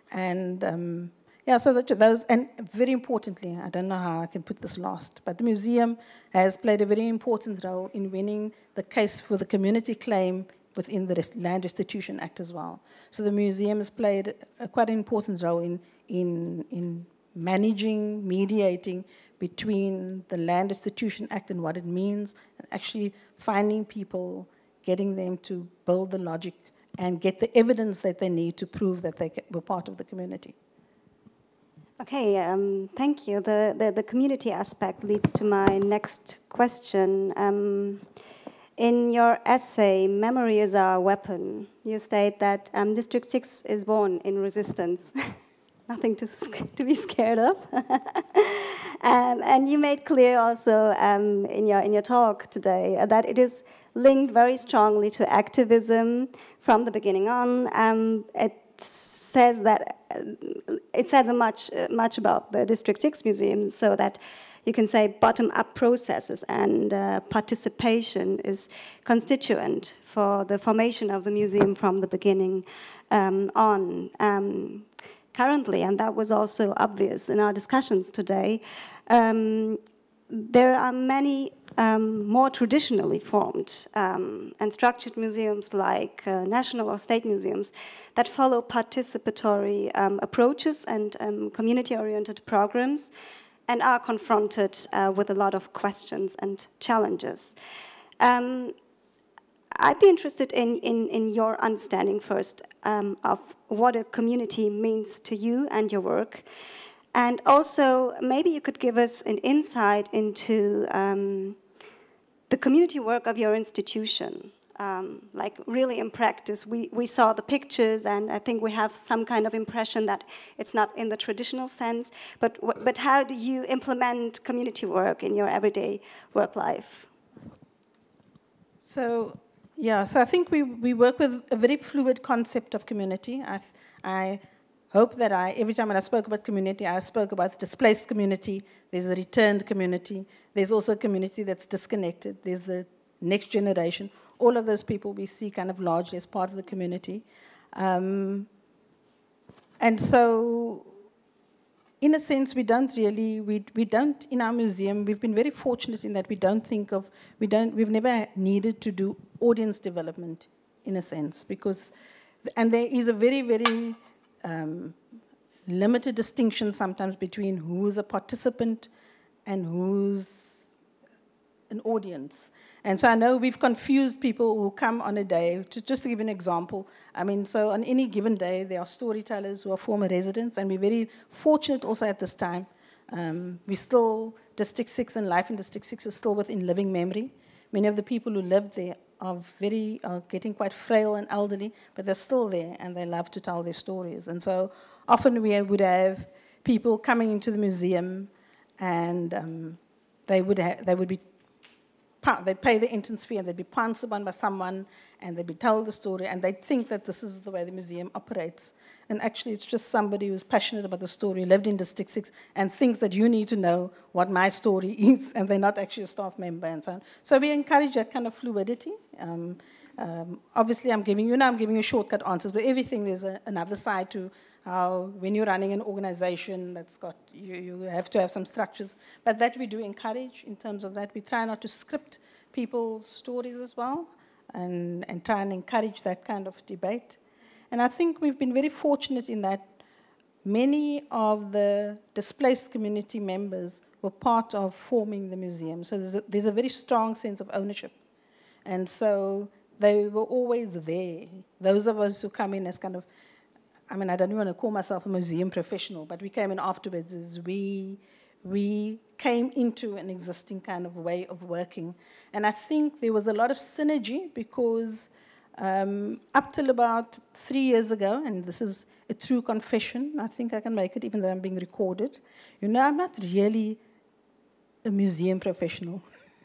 And um, yeah, so that, those, and very importantly, I don't know how I can put this last, but the museum has played a very important role in winning the case for the community claim within the Land Restitution Act as well. So the museum has played a, quite an important role in, in, in managing, mediating between the Land Restitution Act and what it means, and actually finding people, getting them to build the logic and get the evidence that they need to prove that they were part of the community. Okay, um, thank you. The, the, the community aspect leads to my next question. Um, in your essay, Memory is Our Weapon, you state that um, District six is born in resistance. Nothing to, to be scared of. um, and you made clear also um, in, your, in your talk today uh, that it is linked very strongly to activism from the beginning on. Um, it says that uh, it says a much uh, much about the District six Museum, so that you can say bottom-up processes and uh, participation is constituent for the formation of the museum from the beginning um, on. Um, currently, and that was also obvious in our discussions today, um, there are many um, more traditionally formed um, and structured museums like uh, national or state museums that follow participatory um, approaches and um, community-oriented programs and are confronted uh, with a lot of questions and challenges. Um, I'd be interested in, in, in your understanding first um, of what a community means to you and your work. And also, maybe you could give us an insight into um, the community work of your institution. Um, like really in practice, we, we saw the pictures, and I think we have some kind of impression that it's not in the traditional sense, but, but how do you implement community work in your everyday work life? So, yeah, so I think we, we work with a very fluid concept of community. I, I hope that I, every time when I spoke about community, I spoke about the displaced community, there's a returned community, there's also a community that's disconnected, there's the next generation. All of those people we see kind of largely as part of the community. Um, and so, in a sense, we don't really, we, we don't, in our museum, we've been very fortunate in that we don't think of, we don't, we've never needed to do audience development, in a sense, because, and there is a very, very um, limited distinction sometimes between who's a participant and who's an audience. And so I know we've confused people who come on a day. To, just to give an example, I mean, so on any given day, there are storytellers who are former residents, and we're very fortunate also at this time. Um, we still, District six and life in District six is still within living memory. Many of the people who live there are very, are getting quite frail and elderly, but they're still there, and they love to tell their stories. And so often we would have people coming into the museum, and um, they would ha they would be they'd pay the entrance fee, and they'd be pounced upon by someone, and they'd be told the story, and they'd think that this is the way the museum operates. And actually, it's just somebody who's passionate about the story, lived in District six, and thinks that you need to know what my story is, and they're not actually a staff member, and so on. So we encourage that kind of fluidity. Um, um, obviously, I'm giving you, now I'm giving you shortcut answers, but everything, there's a, another side to how, when you're running an organization that's got, you, you have to have some structures. But that we do encourage in terms of that. We try not to script people's stories as well, and, and try and encourage that kind of debate. And I think we've been very fortunate in that many of the displaced community members were part of forming the museum. So there's a, there's a very strong sense of ownership. And so they were always there. Those of us who come in as kind of, I mean, I don't even want to call myself a museum professional, but we came in afterwards as we, we came into an existing kind of way of working. And I think there was a lot of synergy because um, up till about three years ago, and this is a true confession, I think I can make it even though I'm being recorded, you know, I'm not really a museum professional.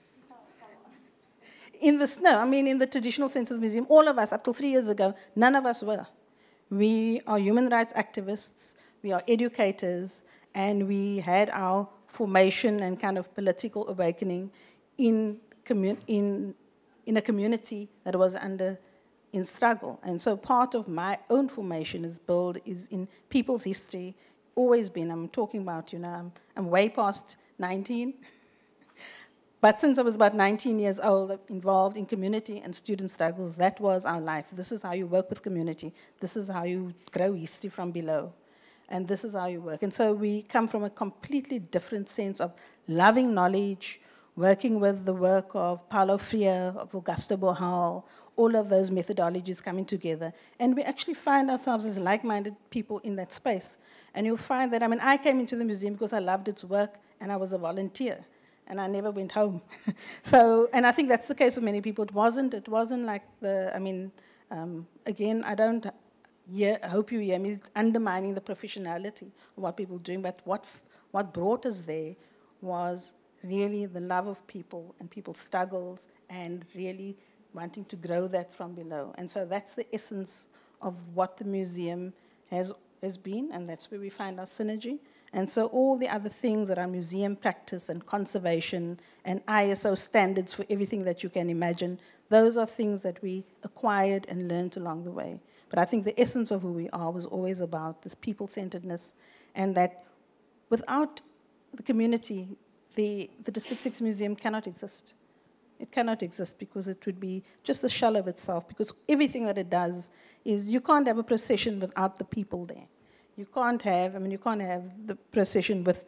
In the, no, I mean in the traditional sense of the museum, all of us, up till three years ago, none of us were. We are human rights activists, we are educators, and we had our formation and kind of political awakening in, in, in a community that was under in struggle. And so part of my own formation is built is in people's history, always been. I'm talking about, you know, I'm, I'm way past nineteen. But since I was about nineteen years old, involved in community and student struggles, that was our life. This is how you work with community. This is how you grow history from below. And this is how you work. And so we come from a completely different sense of loving knowledge, working with the work of Paulo Freire, of Augusto Boal, all of those methodologies coming together. And we actually find ourselves as like-minded people in that space. And you'll find that, I mean, I came into the museum because I loved its work and I was a volunteer. And I never went home. So, and I think that's the case for many people. It wasn't, it wasn't like the, I mean, um, again, I don't hear, I hope you hear me undermining the professionality of what people are doing, but what, what brought us there was really the love of people and people's struggles and really wanting to grow that from below. And so that's the essence of what the museum has, has been, and that's where we find our synergy. And so all the other things around museum practice and conservation and I S O standards for everything that you can imagine, those are things that we acquired and learned along the way. But I think the essence of who we are was always about this people-centeredness, and that without the community, the, the District six Museum cannot exist. It cannot exist because it would be just a shell of itself, because everything that it does is you can't have a procession without the people there. You can't have, I mean, you can't have the procession with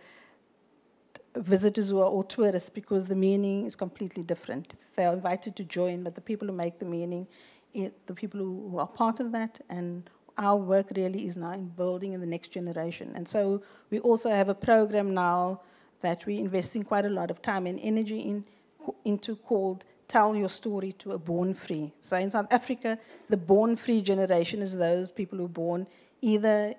visitors who are all tourists, because the meaning is completely different. They are invited to join, but the people who make the meaning, the people who, who are part of that, and our work really is now in building in the next generation. And so we also have a program now that we're investing quite a lot of time and energy in, into called Tell Your Story to a Born Free. So in South Africa, the born free generation is those people who are born either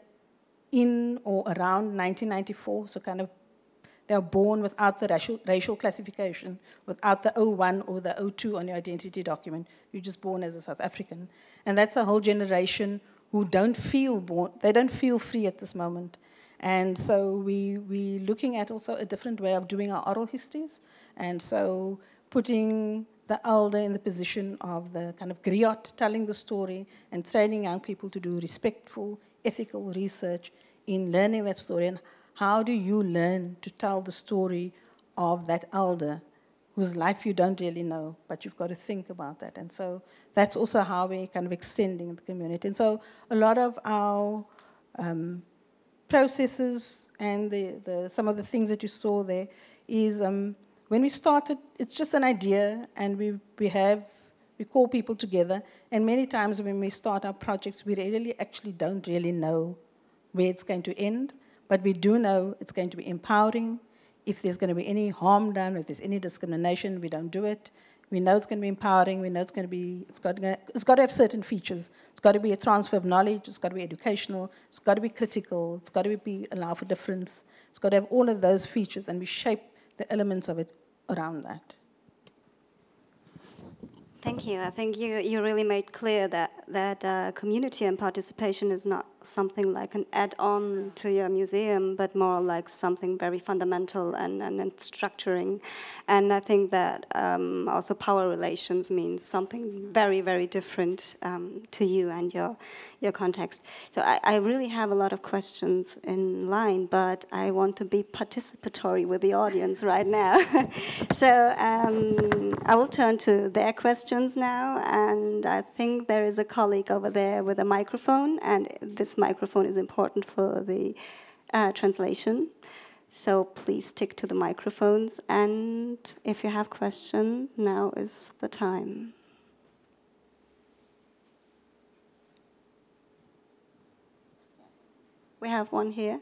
in or around nineteen ninety-four, so kind of they are born without the racial, racial classification, without the O one or the O two on your identity document. You're just born as a South African. And that's a whole generation who don't feel born, they don't feel free at this moment. And so we, we're looking at also a different way of doing our oral histories. And so putting the elder in the position of the kind of griot, telling the story and training young people to do respectful, ethical research in learning that story. And how do you learn to tell the story of that elder whose life you don't really know, but you've got to think about that. And so that's also how we're kind of extending the community. And so a lot of our um, processes and the, the, some of the things that you saw there is um, when we started, it's just an idea, and we, we have, we call people together, and many times when we start our projects, we really actually don't really know where it's going to end, but we do know it's going to be empowering. If there's going to be any harm done, if there's any discrimination, we don't do it. We know it's going to be empowering. We know it's going to be, it's got to, it's got to have certain features. It's got to be a transfer of knowledge. It's got to be educational. It's got to be critical. It's got to be allow for difference. It's got to have all of those features, and we shape the elements of it around that. Thank you. I think you, you really made clear that, that uh, community and participation is not something like an add-on to your museum, but more like something very fundamental and, and, and structuring. And I think that um, also power relations means something very, very different um, to you and your, your context. So I, I really have a lot of questions in line, but I want to be participatory with the audience right now. So um, I will turn to their questions now, and I think there is a colleague over there with a microphone, and this microphone is important for the uh, translation. So please stick to the microphones, and if you have questions, now is the time. We have one here.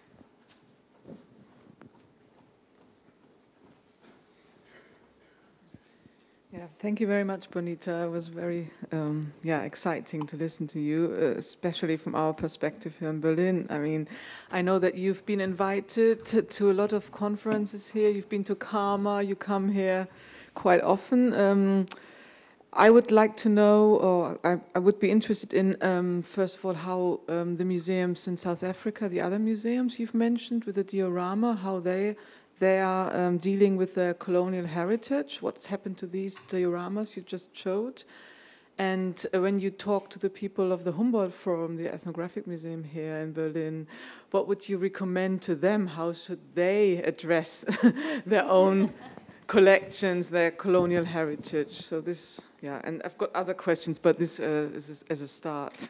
Yeah, thank you very much, Bonita. It was very, um, yeah, exciting to listen to you, uh, especially from our perspective here in Berlin. I mean, I know that you've been invited to, to a lot of conferences here. You've been to Karma. You come here quite often. Um, I would like to know, or I, I would be interested in, um, first of all, how um, the museums in South Africa, the other museums you've mentioned with the diorama, how they They are um, dealing with their colonial heritage, what's happened to these dioramas you just showed. And uh, when you talk to the people of the Humboldt Forum, the Ethnographic Museum here in Berlin, what would you recommend to them? How should they address their own collections, their colonial heritage? So this, yeah, and I've got other questions, but this uh, is as a start.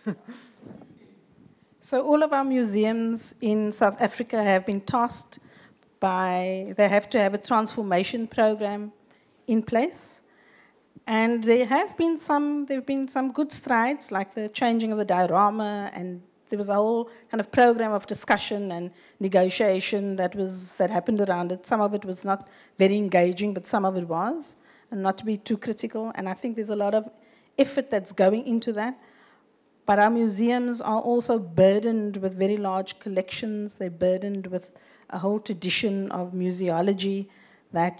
So all of our museums in South Africa have been tasked by, they have to have a transformation program in place. And there have been some, there have been some good strides, like the changing of the diorama, and there was a whole kind of program of discussion and negotiation that was, that happened around it. Some of it was not very engaging, but some of it was, and not to be too critical. And I think there's a lot of effort that's going into that. But our museums are also burdened with very large collections. They're burdened with a whole tradition of museology that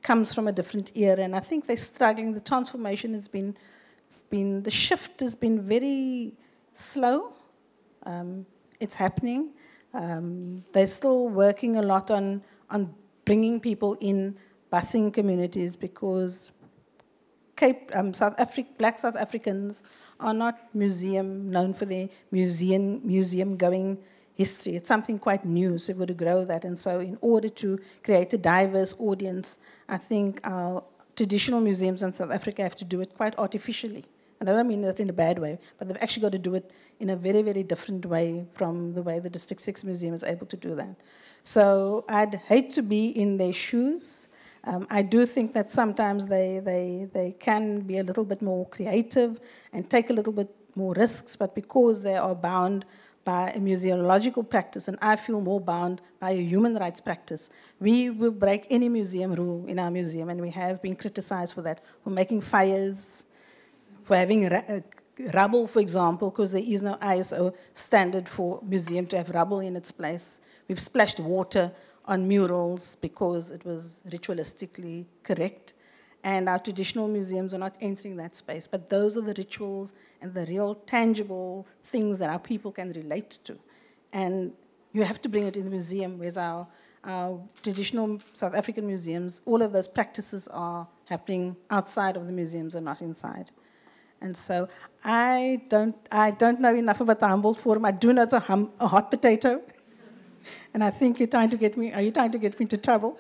comes from a different era, and I think they're struggling. The transformation has been, been the shift has been very slow. Um, it's happening. Um, they're still working a lot on, on bringing people in, busing communities, because Cape, um, South Africa, black South Africans are not museum known for their museum museum going history. It's something quite new, so we've got to grow that. And so in order to create a diverse audience, I think our traditional museums in South Africa have to do it quite artificially. And I don't mean that in a bad way, but they've actually got to do it in a very, very different way from the way the District six Museum is able to do that. So I'd hate to be in their shoes. Um, I do think that sometimes they, they, they can be a little bit more creative and take a little bit more risks, but because they are bound by a museological practice, and I feel more bound by a human rights practice, we will break any museum rule in our museum, and we have been criticized for that, for making fires, for having uh, rubble, for example, because there is no I S O standard for museum to have rubble in its place. We've splashed water on murals because it was ritualistically correct. And our traditional museums are not entering that space. But those are the rituals and the real tangible things that our people can relate to. And you have to bring it in the museum, whereas our, our traditional South African museums, all of those practices are happening outside of the museums and not inside. And so I don't, I don't know enough about the Humboldt Forum. I do know it's a, hum, a hot potato. And I think you're trying to get me, are you trying to get me into trouble?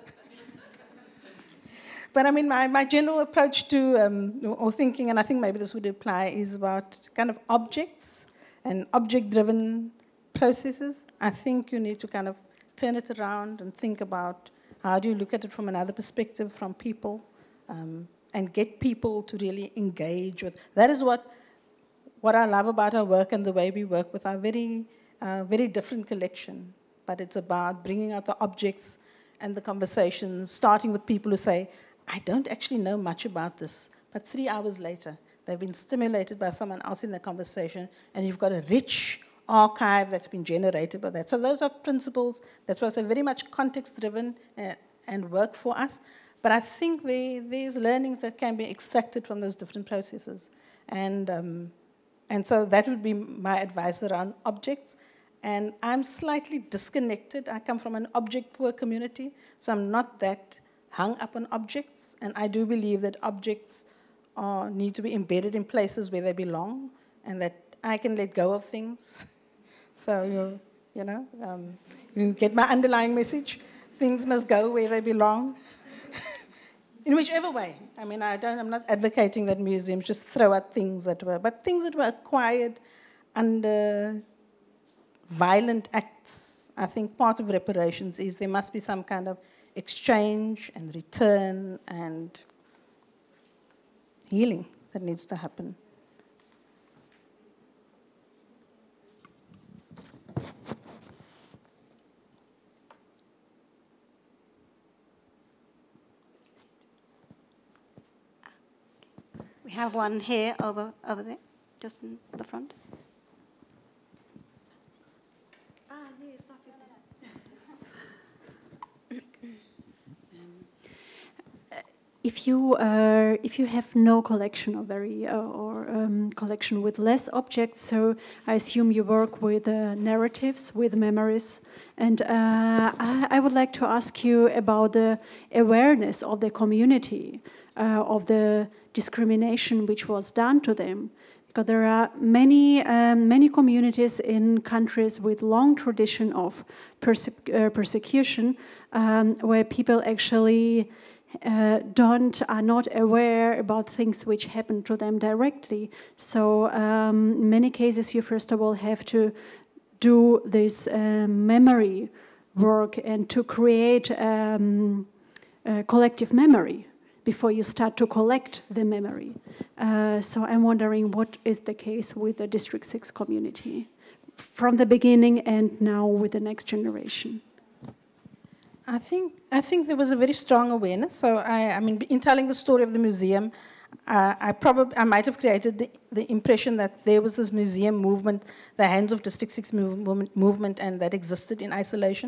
But I mean, my, my general approach to, um, or thinking, and I think maybe this would apply, is about kind of objects and object-driven processes. I think you need to kind of turn it around and think about how do you look at it from another perspective, from people, um, and get people to really engage with. That is what, what I love about our work and the way we work with our very, uh, very different collection. But it's about bringing out the objects and the conversations, starting with people who say, I don't actually know much about this, but three hours later, they've been stimulated by someone else in the conversation, and you've got a rich archive that's been generated by that. So those are principles. That's why I say very much context-driven uh, and work for us. But I think there, there's learnings that can be extracted from those different processes. And, um, and so that would be my advice around objects. And I'm slightly disconnected. I come from an object-poor community, so I'm not that hung up on objects. And I do believe that objects are, need to be embedded in places where they belong, and that I can let go of things. So, you, you know, um, you get my underlying message. Things must go where they belong. In whichever way. I mean, I don't, I'm not advocating that museums just throw out things that were, but things that were acquired under violent acts. I think part of reparations is there must be some kind of exchange and return and healing that needs to happen. We have one here over, over there, just in the front. If you uh, if you have no collection or very uh, or um, collection with less objects, so I assume you work with uh, narratives, with memories, and uh, I, I would like to ask you about the awareness of the community uh, of the discrimination which was done to them, because there are many um, many communities in countries with long tradition of perse uh, persecution um, where people actually. Uh, don't are not aware about things which happen to them directly. So um, in many cases, you first of all have to do this uh, memory work and to create um, a collective memory before you start to collect the memory. Uh, so I'm wondering what is the case with the District six community from the beginning and now with the next generation. I think I think there was a very strong awareness. So I, I mean, in telling the story of the museum, uh, I probably I might have created the, the impression that there was this museum movement, the Hands of District six movement, movement, and that existed in isolation.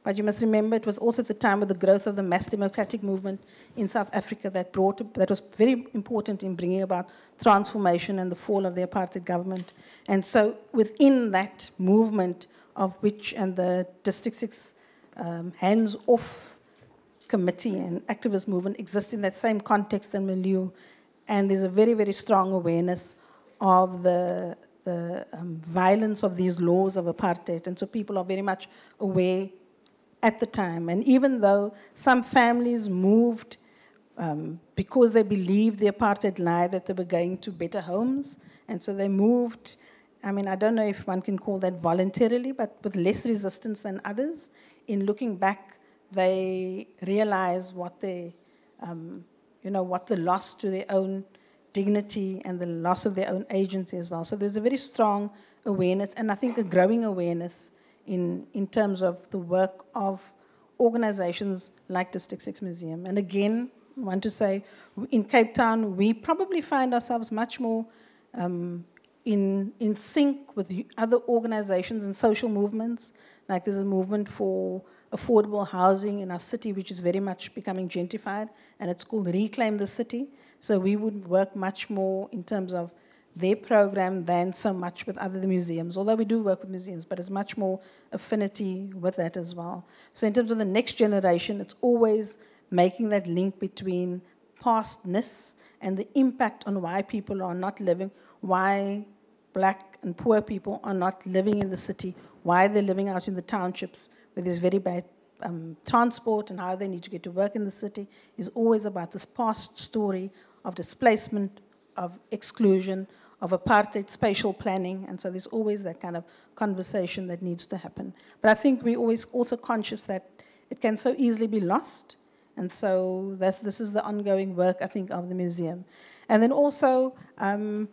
But you must remember it was also at the time of the growth of the mass democratic movement in South Africa that brought, that was very important in bringing about transformation and the fall of the apartheid government. And so within that movement of which, and the District six um, hands-off committee and activist movement exist in that same context and milieu. And there's a very, very strong awareness of the, the um, violence of these laws of apartheid. And so people are very much aware at the time. And even though some families moved um, because they believed the apartheid lie that they were going to better homes, and so they moved, I mean, I don't know if one can call that voluntarily, but with less resistance than others. In looking back, they realize what they, um, you know, what the loss to their own dignity and the loss of their own agency as well. So there's a very strong awareness, and I think a growing awareness in, in terms of the work of organizations like District six Museum. And again, I want to say, in Cape Town, we probably find ourselves much more um, in, in sync with other organizations and social movements. Like there's a movement for affordable housing in our city, which is very much becoming gentrified, and it's called Reclaim the City. So we would work much more in terms of their program than so much with other museums, although we do work with museums, but there's much more affinity with that as well. So in terms of the next generation, it's always making that link between pastness and the impact on why people are not living, why black and poor people are not living in the city, why they're living out in the townships where there's very bad um, transport and how they need to get to work in the city, is always about this past story of displacement, of exclusion, of apartheid spatial planning, and so there's always that kind of conversation that needs to happen. But I think we're always also conscious that it can so easily be lost, and so that this is the ongoing work, I think, of the museum. And then also, um,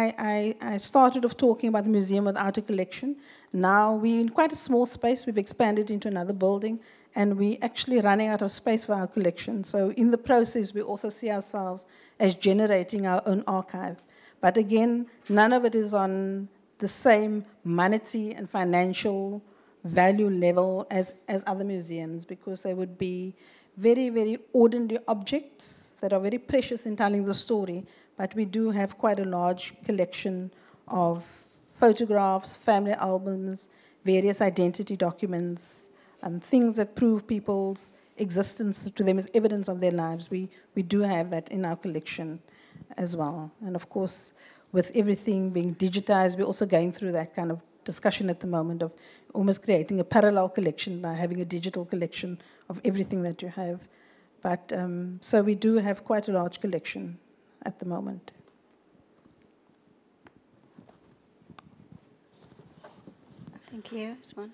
I, I, I started off talking about the museum without a collection. Now we're in quite a small space. We've expanded into another building, and we're actually running out of space for our collection. So in the process, we also see ourselves as generating our own archive. But again, none of it is on the same monetary and financial value level as, as other museums, because they would be very, very ordinary objects that are very precious in telling the story. But we do have quite a large collection of photographs, family albums, various identity documents, um, things that prove people's existence to them as evidence of their lives. We, we do have that in our collection as well. And of course, with everything being digitized, we're also going through that kind of discussion at the moment of almost creating a parallel collection by having a digital collection of everything that you have. But um, so we do have quite a large collection at the moment. Thank you. Swan.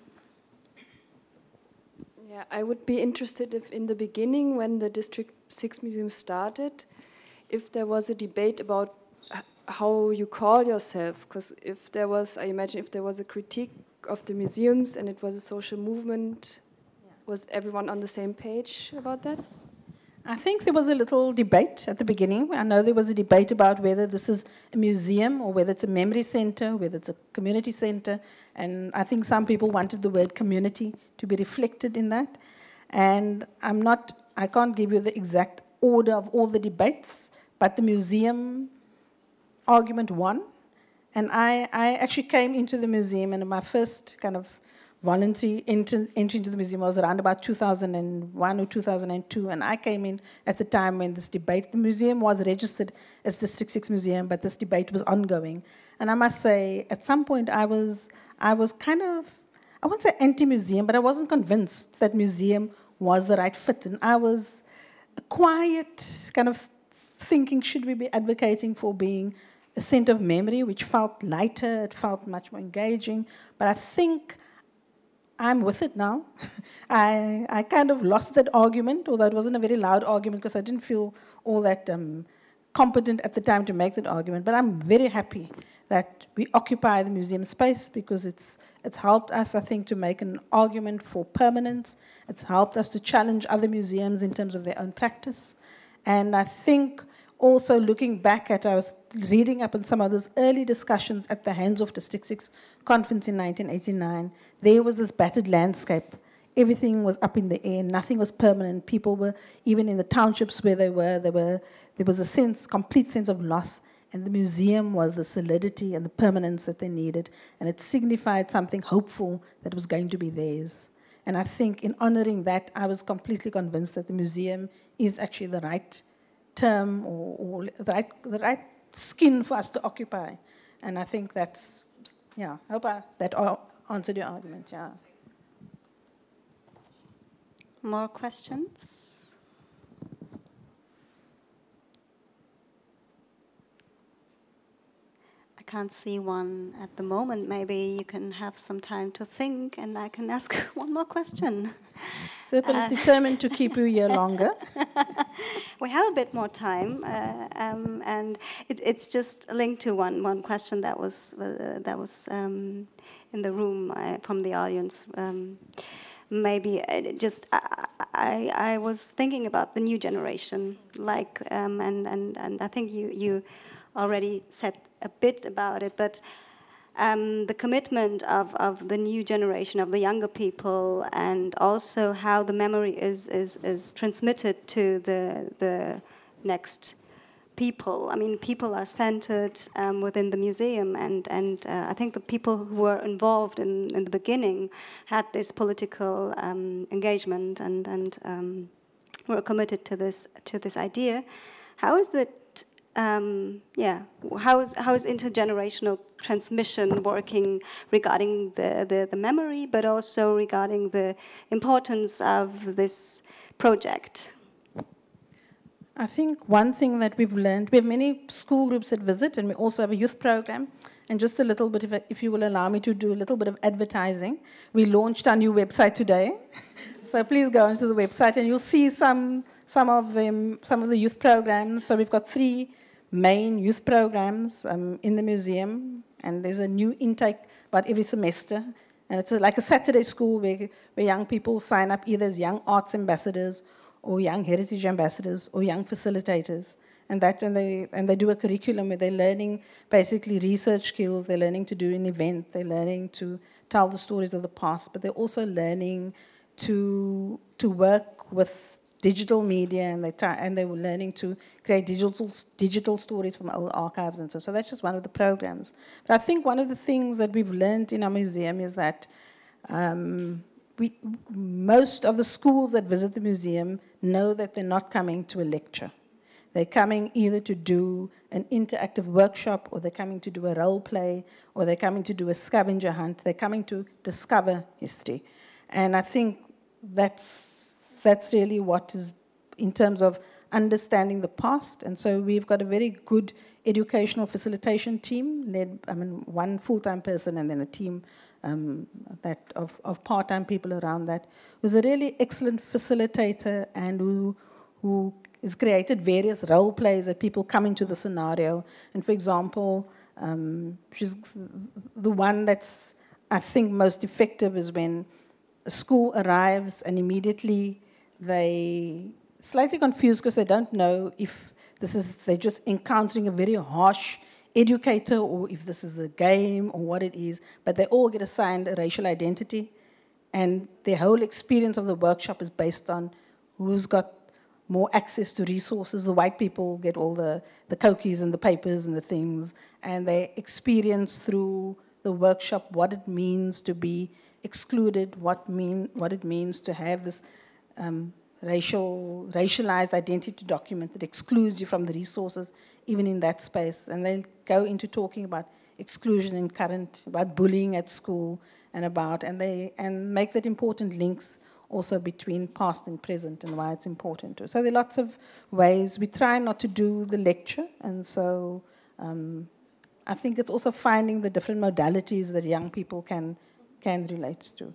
Yeah, I would be interested if in the beginning, when the District six Museum started, if there was a debate about how you call yourself, because if there was, I imagine if there was a critique of the museums and it was a social movement, yeah. Was everyone on the same page about that? I think there was a little debate at the beginning. I know there was a debate about whether this is a museum or whether it's a memory center, whether it's a community center. And I think some people wanted the word community to be reflected in that. And I'm not, I can't give you the exact order of all the debates, but the museum argument won. And I, I actually came into the museum, and my first kind of voluntary entry, entry into the museum was around about two thousand one or two thousand two, and I came in at the time when this debate, the museum was registered as District six Museum, but this debate was ongoing. And I must say, at some point I was, I was kind of, I won't say anti-museum, but I wasn't convinced that museum was the right fit. And I was quiet, kind of thinking, should we be advocating for being a center of memory, which felt lighter, it felt much more engaging. But I think I'm with it now. I, I kind of lost that argument, although it wasn't a very loud argument because I didn't feel all that um, competent at the time to make that argument. But I'm very happy that we occupy the museum space because it's, it's helped us, I think, to make an argument for permanence. It's helped us to challenge other museums in terms of their own practice. And I think also looking back at, I was reading up on some of those early discussions at the Hands of District six conference in nineteen eighty-nine, there was this battered landscape everything was up in the air, nothing was permanent. People were, even in the townships where they were, they were there was a sense, complete sense of loss, and the museum was the solidity and the permanence that they needed, and it signified something hopeful that was going to be theirs. And I think in honoring that, I was completely convinced that the museum is actually the right term or, or the, right, the right skin for us to occupy. And I think that's, yeah, I hope I, that answered your argument, yeah. More questions? I can't see one at the moment. Maybe you can have some time to think and I can ask one more question. Serpil uh, is determined to keep you here longer. We have a bit more time, uh, um, and it, it's just linked to one one question that was uh, that was um, in the room uh, from the audience. Um, maybe uh, just I, I I was thinking about the new generation, like um, and and and I think you you already said a bit about it, but. Um, the commitment of, of the new generation, of the younger people, and also how the memory is, is, is transmitted to the, the next people. I mean, people are centered um, within the museum, and, and uh, I think the people who were involved in, in the beginning had this political um, engagement and, and um, were committed to this, to this idea. How is that? Um, yeah, how is how is intergenerational transmission working regarding the, the, the memory, but also regarding the importance of this project? I think one thing that we've learned, we have many school groups that visit, and we also have a youth program. And just a little bit of, a, if you will allow me to do a little bit of advertising, we launched our new website today. So please go onto the website, and you'll see some some of them, some of the youth programs. So we've got three main youth programs um, in the museum, and there's a new intake about every semester. And it's a, like a Saturday school where, where young people sign up either as young arts ambassadors or young heritage ambassadors or young facilitators. And that, and they, and they do a curriculum where they're learning basically research skills, they're learning to do an event, they're learning to tell the stories of the past, but they're also learning to, to work with digital media, and they try, and they were learning to create digital digital stories from old archives and so. So that's just one of the programs. But I think one of the things that we've learned in our museum is that um, we most of the schools that visit the museum know that they're not coming to a lecture. They're coming either to do an interactive workshop, or they're coming to do a role play, or they're coming to do a scavenger hunt. They're coming to discover history, and I think that's. That's really what is in terms of understanding the past. And so we've got a very good educational facilitation team, led, I mean, one full-time person and then a team um, that of, of part-time people around that, who's a really excellent facilitator and who, who has created various role plays that people come into the scenario. And for example, um, she's the one that's, I think, most effective is when a school arrives and immediately they slightly confused because they don't know if this is, they're just encountering a very harsh educator or if this is a game or what it is, but they all get assigned a racial identity, and their whole experience of the workshop is based on who's got more access to resources. The white people get all the, the cookies and the papers and the things, and they experience through the workshop what it means to be excluded, what, mean, what it means to have this Um, racial, racialized identity document that excludes you from the resources, even in that space. And they'll go into talking about exclusion in current, about bullying at school, and about, and they, and make that important links also between past and present and why it's important too. So there are lots of ways. We try not to do the lecture, and so um, I think it's also finding the different modalities that young people can, can relate to.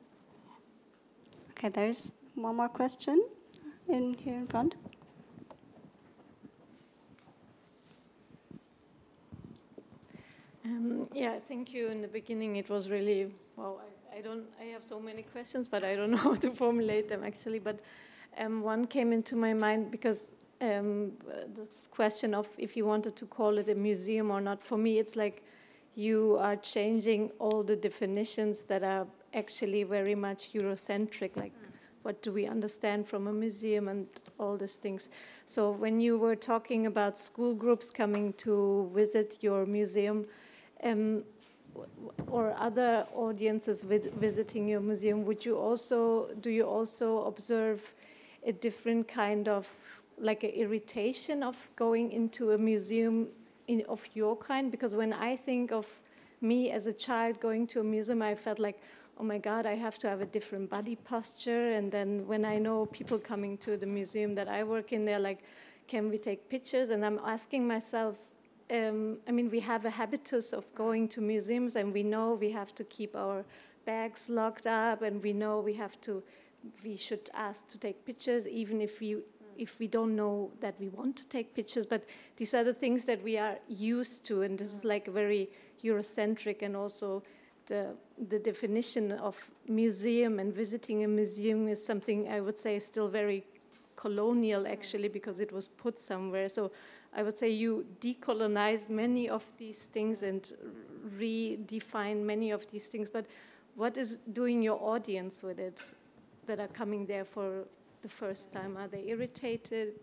Okay, there's one more question in here in front. Um, yeah, thank you. In the beginning, it was really, well, I, I don't, I have so many questions, but I don't know how to formulate them actually. But um, one came into my mind because um, this question of if you wanted to call it a museum or not, for me, it's like you are changing all the definitions that are actually very much Eurocentric, like what do we understand from a museum and all these things. So when you were talking about school groups coming to visit your museum, um, or other audiences vid visiting your museum, would you also, do you also observe a different kind of, like an irritation of going into a museum in, of your kind? Because when I think of me as a child going to a museum, I felt like, oh my God, I have to have a different body posture. And then when I know people coming to the museum that I work in, they're like, can we take pictures? And I'm asking myself, um, I mean, we have a habitus of going to museums, and we know we have to keep our bags locked up, and we know we have to, we should ask to take pictures, even if we, if we don't know that we want to take pictures. But these are the things that we are used to, and this is like very Eurocentric, and also the, the definition of museum and visiting a museum is something I would say is still very colonial, actually, because it was put somewhere. So I would say you decolonize many of these things and redefine many of these things. But what is doing your audience with it that are coming there for the first time? Are they irritated?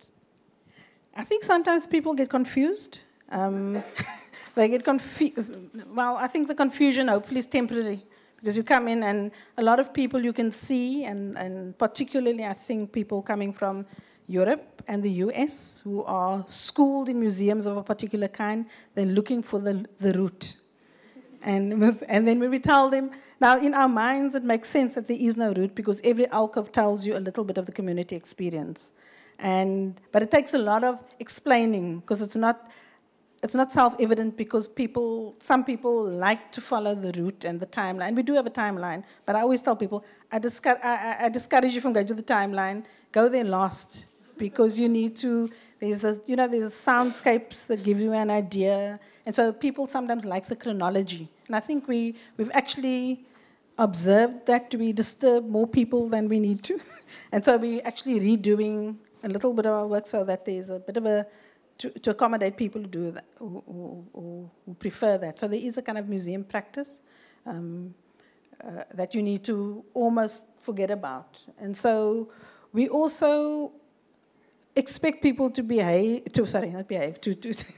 I think sometimes people get confused. Um, they get confused. Well, I think the confusion hopefully is temporary, because you come in and a lot of people you can see, and, and particularly I think people coming from Europe and the U S who are schooled in museums of a particular kind, they're looking for the, the root. And, and then when we tell them, now in our minds it makes sense that there is no root, because every alcove tells you a little bit of the community experience. And, but it takes a lot of explaining, because it's not, it's not self-evident, because people, some people like to follow the route and the timeline. We do have a timeline, but I always tell people, I, discour I, I discourage you from going to the timeline. Go there last, because you need to, there's the, you know, there's soundscapes that give you an idea. And so people sometimes like the chronology. And I think we, we've actually observed that we disturb more people than we need to. And so we're actually redoing a little bit of our work so that there's a bit of a, to, to accommodate people who do that, who, who, who prefer that. So there is a kind of museum practice um, uh, that you need to almost forget about. And so we also expect people to behave, to, sorry, not behave, to, to, to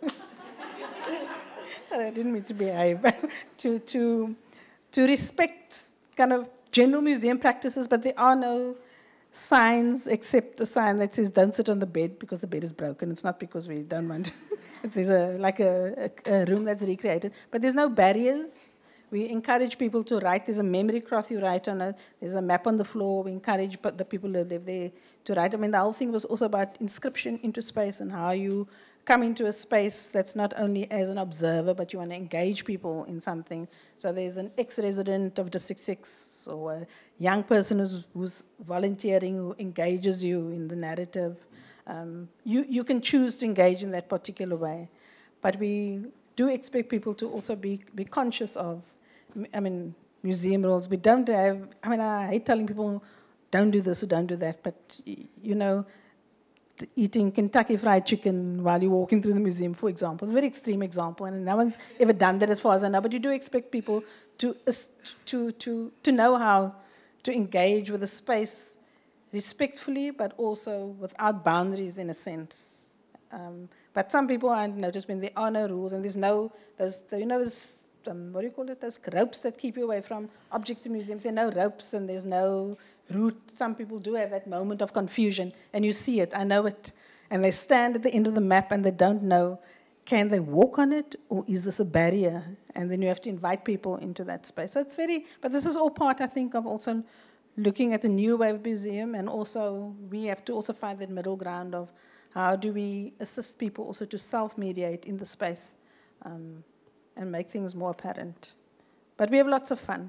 sorry, I didn't mean to behave, to, to, to respect kind of general museum practices, but there are no signs except the sign that says don't sit on the bed because the bed is broken. It's not because we don't want there's a, like a, a, a room that's recreated, but there's no barriers. We encourage people to write. There's a memory cloth you write on it. There's a map on the floor. We encourage the people who live there to write. I mean, the whole thing was also about inscription into space and how you come into a space that's not only as an observer, but you want to engage people in something. So there's an ex-resident of District six or a young person who's, who's volunteering who engages you in the narrative. Um, you, you can choose to engage in that particular way. But we do expect people to also be, be conscious of, I mean, museum rules. We don't have, I mean, I hate telling people, don't do this or don't do that, but, you know, eating Kentucky Fried Chicken while you're walking through the museum, for example, is a very extreme example, and no one's ever done that as far as I know, but you do expect people to, to, to, to know how to engage with the space respectfully, but also without boundaries in a sense. Um, but some people, I notice when there are no rules, and there's no, there's, you know, there's, um, what do you call it, those ropes that keep you away from objects in museums. There are no ropes and there's no route. Some people do have that moment of confusion, and you see it, I know it. And they stand at the end of the map and they don't know, can they walk on it, or is this a barrier? And then you have to invite people into that space. So it's very, but this is all part, I think, of also looking at the new wave museum, and also we have to also find that middle ground of how do we assist people also to self-mediate in the space um, and make things more apparent. But we have lots of fun.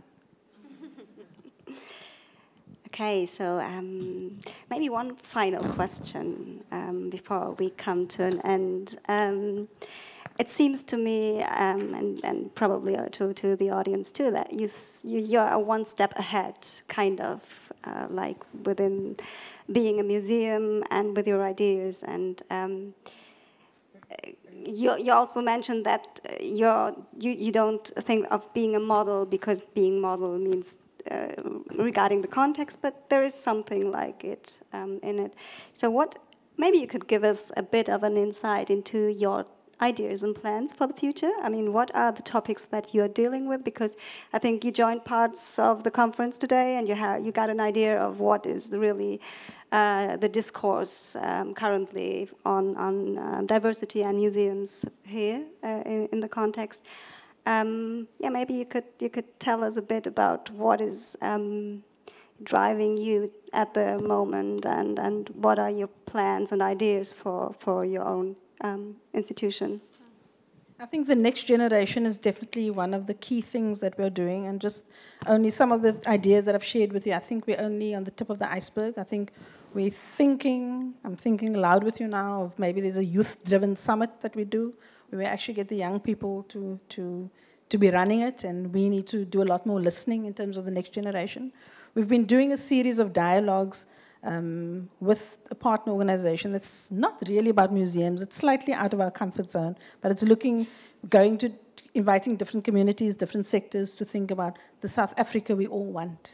Okay, so um, maybe one final question um, before we come to an end. Um, it seems to me, um, and, and probably to, to the audience too, that you, you, you're one step ahead, kind of, uh, like within being a museum and with your ideas. And um, you, you also mentioned that you're, you, you don't think of being a model because being model means uh, regarding the context, but there is something like it um, in it. So what, maybe you could give us a bit of an insight into your ideas and plans for the future. I mean, what are the topics that you're dealing with? Because I think you joined parts of the conference today, and you have you got an idea of what is really uh, the discourse um, currently on on uh, diversity and museums here uh, in, in the context. Um, yeah, maybe you could you could tell us a bit about what is um, driving you at the moment, and and what are your plans and ideas for for your own Um, institution. I think the next generation is definitely one of the key things that we're doing, and just only some of the ideas that I've shared with you, I think we're only on the tip of the iceberg. I think we're thinking, I'm thinking aloud with you now, of maybe there's a youth-driven summit that we do, where we actually get the young people to, to, to be running it, and we need to do a lot more listening in terms of the next generation. We've been doing a series of dialogues Um, with a partner organization that's not really about museums. It's slightly out of our comfort zone, but it's looking, going to, inviting different communities, different sectors to think about the South Africa we all want.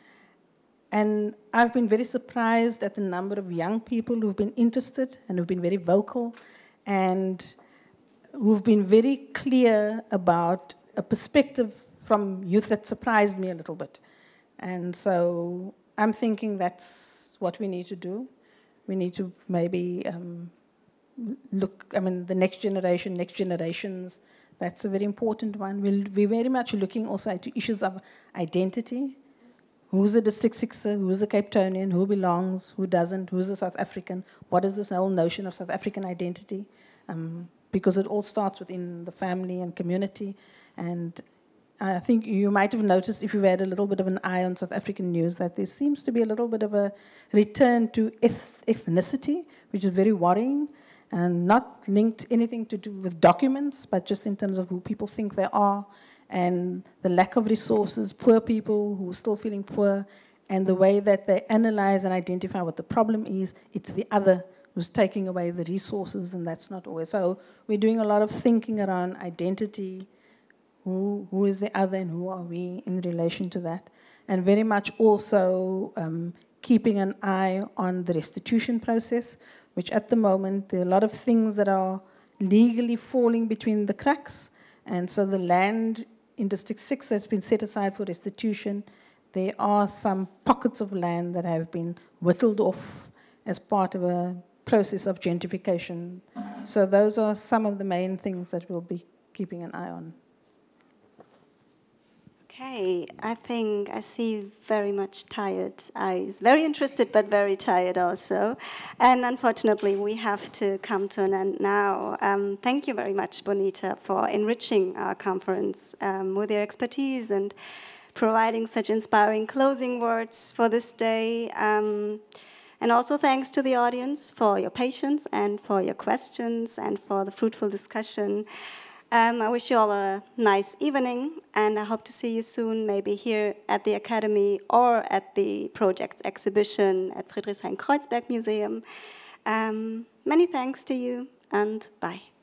And I've been very surprised at the number of young people who've been interested and who've been very vocal and who've been very clear about a perspective from youth that surprised me a little bit. And so I'm thinking that's what we need to do. We need to maybe um, look, I mean, the next generation, next generations, that's a very important one. We'll be very much looking also at issues of identity. Who's a District Sixer? Who's a Cape Townian? Who belongs? Who doesn't? Who's a South African? What is this whole notion of South African identity? Um, because it all starts within the family and community. And I think you might have noticed, if you've had a little bit of an eye on South African news, that there seems to be a little bit of a return to eth ethnicity, which is very worrying, and not linked anything to do with documents, but just in terms of who people think they are, and the lack of resources, poor people who are still feeling poor, and the way that they analyze and identify what the problem is. It's the other who's taking away the resources, and that's not always. So we're doing a lot of thinking around identity. Who, who is the other and who are we in relation to that? And very much also um, keeping an eye on the restitution process, which at the moment, there are a lot of things that are legally falling between the cracks. And so the land in District six that's been set aside for restitution, there are some pockets of land that have been whittled off as part of a process of gentrification. So those are some of the main things that we'll be keeping an eye on. Okay, I think I see very much tired eyes. Very interested, but very tired also. And unfortunately, we have to come to an end now. Um, thank you very much, Bonita, for enriching our conference um, with your expertise and providing such inspiring closing words for this day. Um, and also thanks to the audience for your patience and for your questions and for the fruitful discussion. Um, I wish you all a nice evening, and I hope to see you soon, maybe here at the Academy or at the project's exhibition at Friedrichshain-Kreuzberg Museum. Um, many thanks to you, and bye.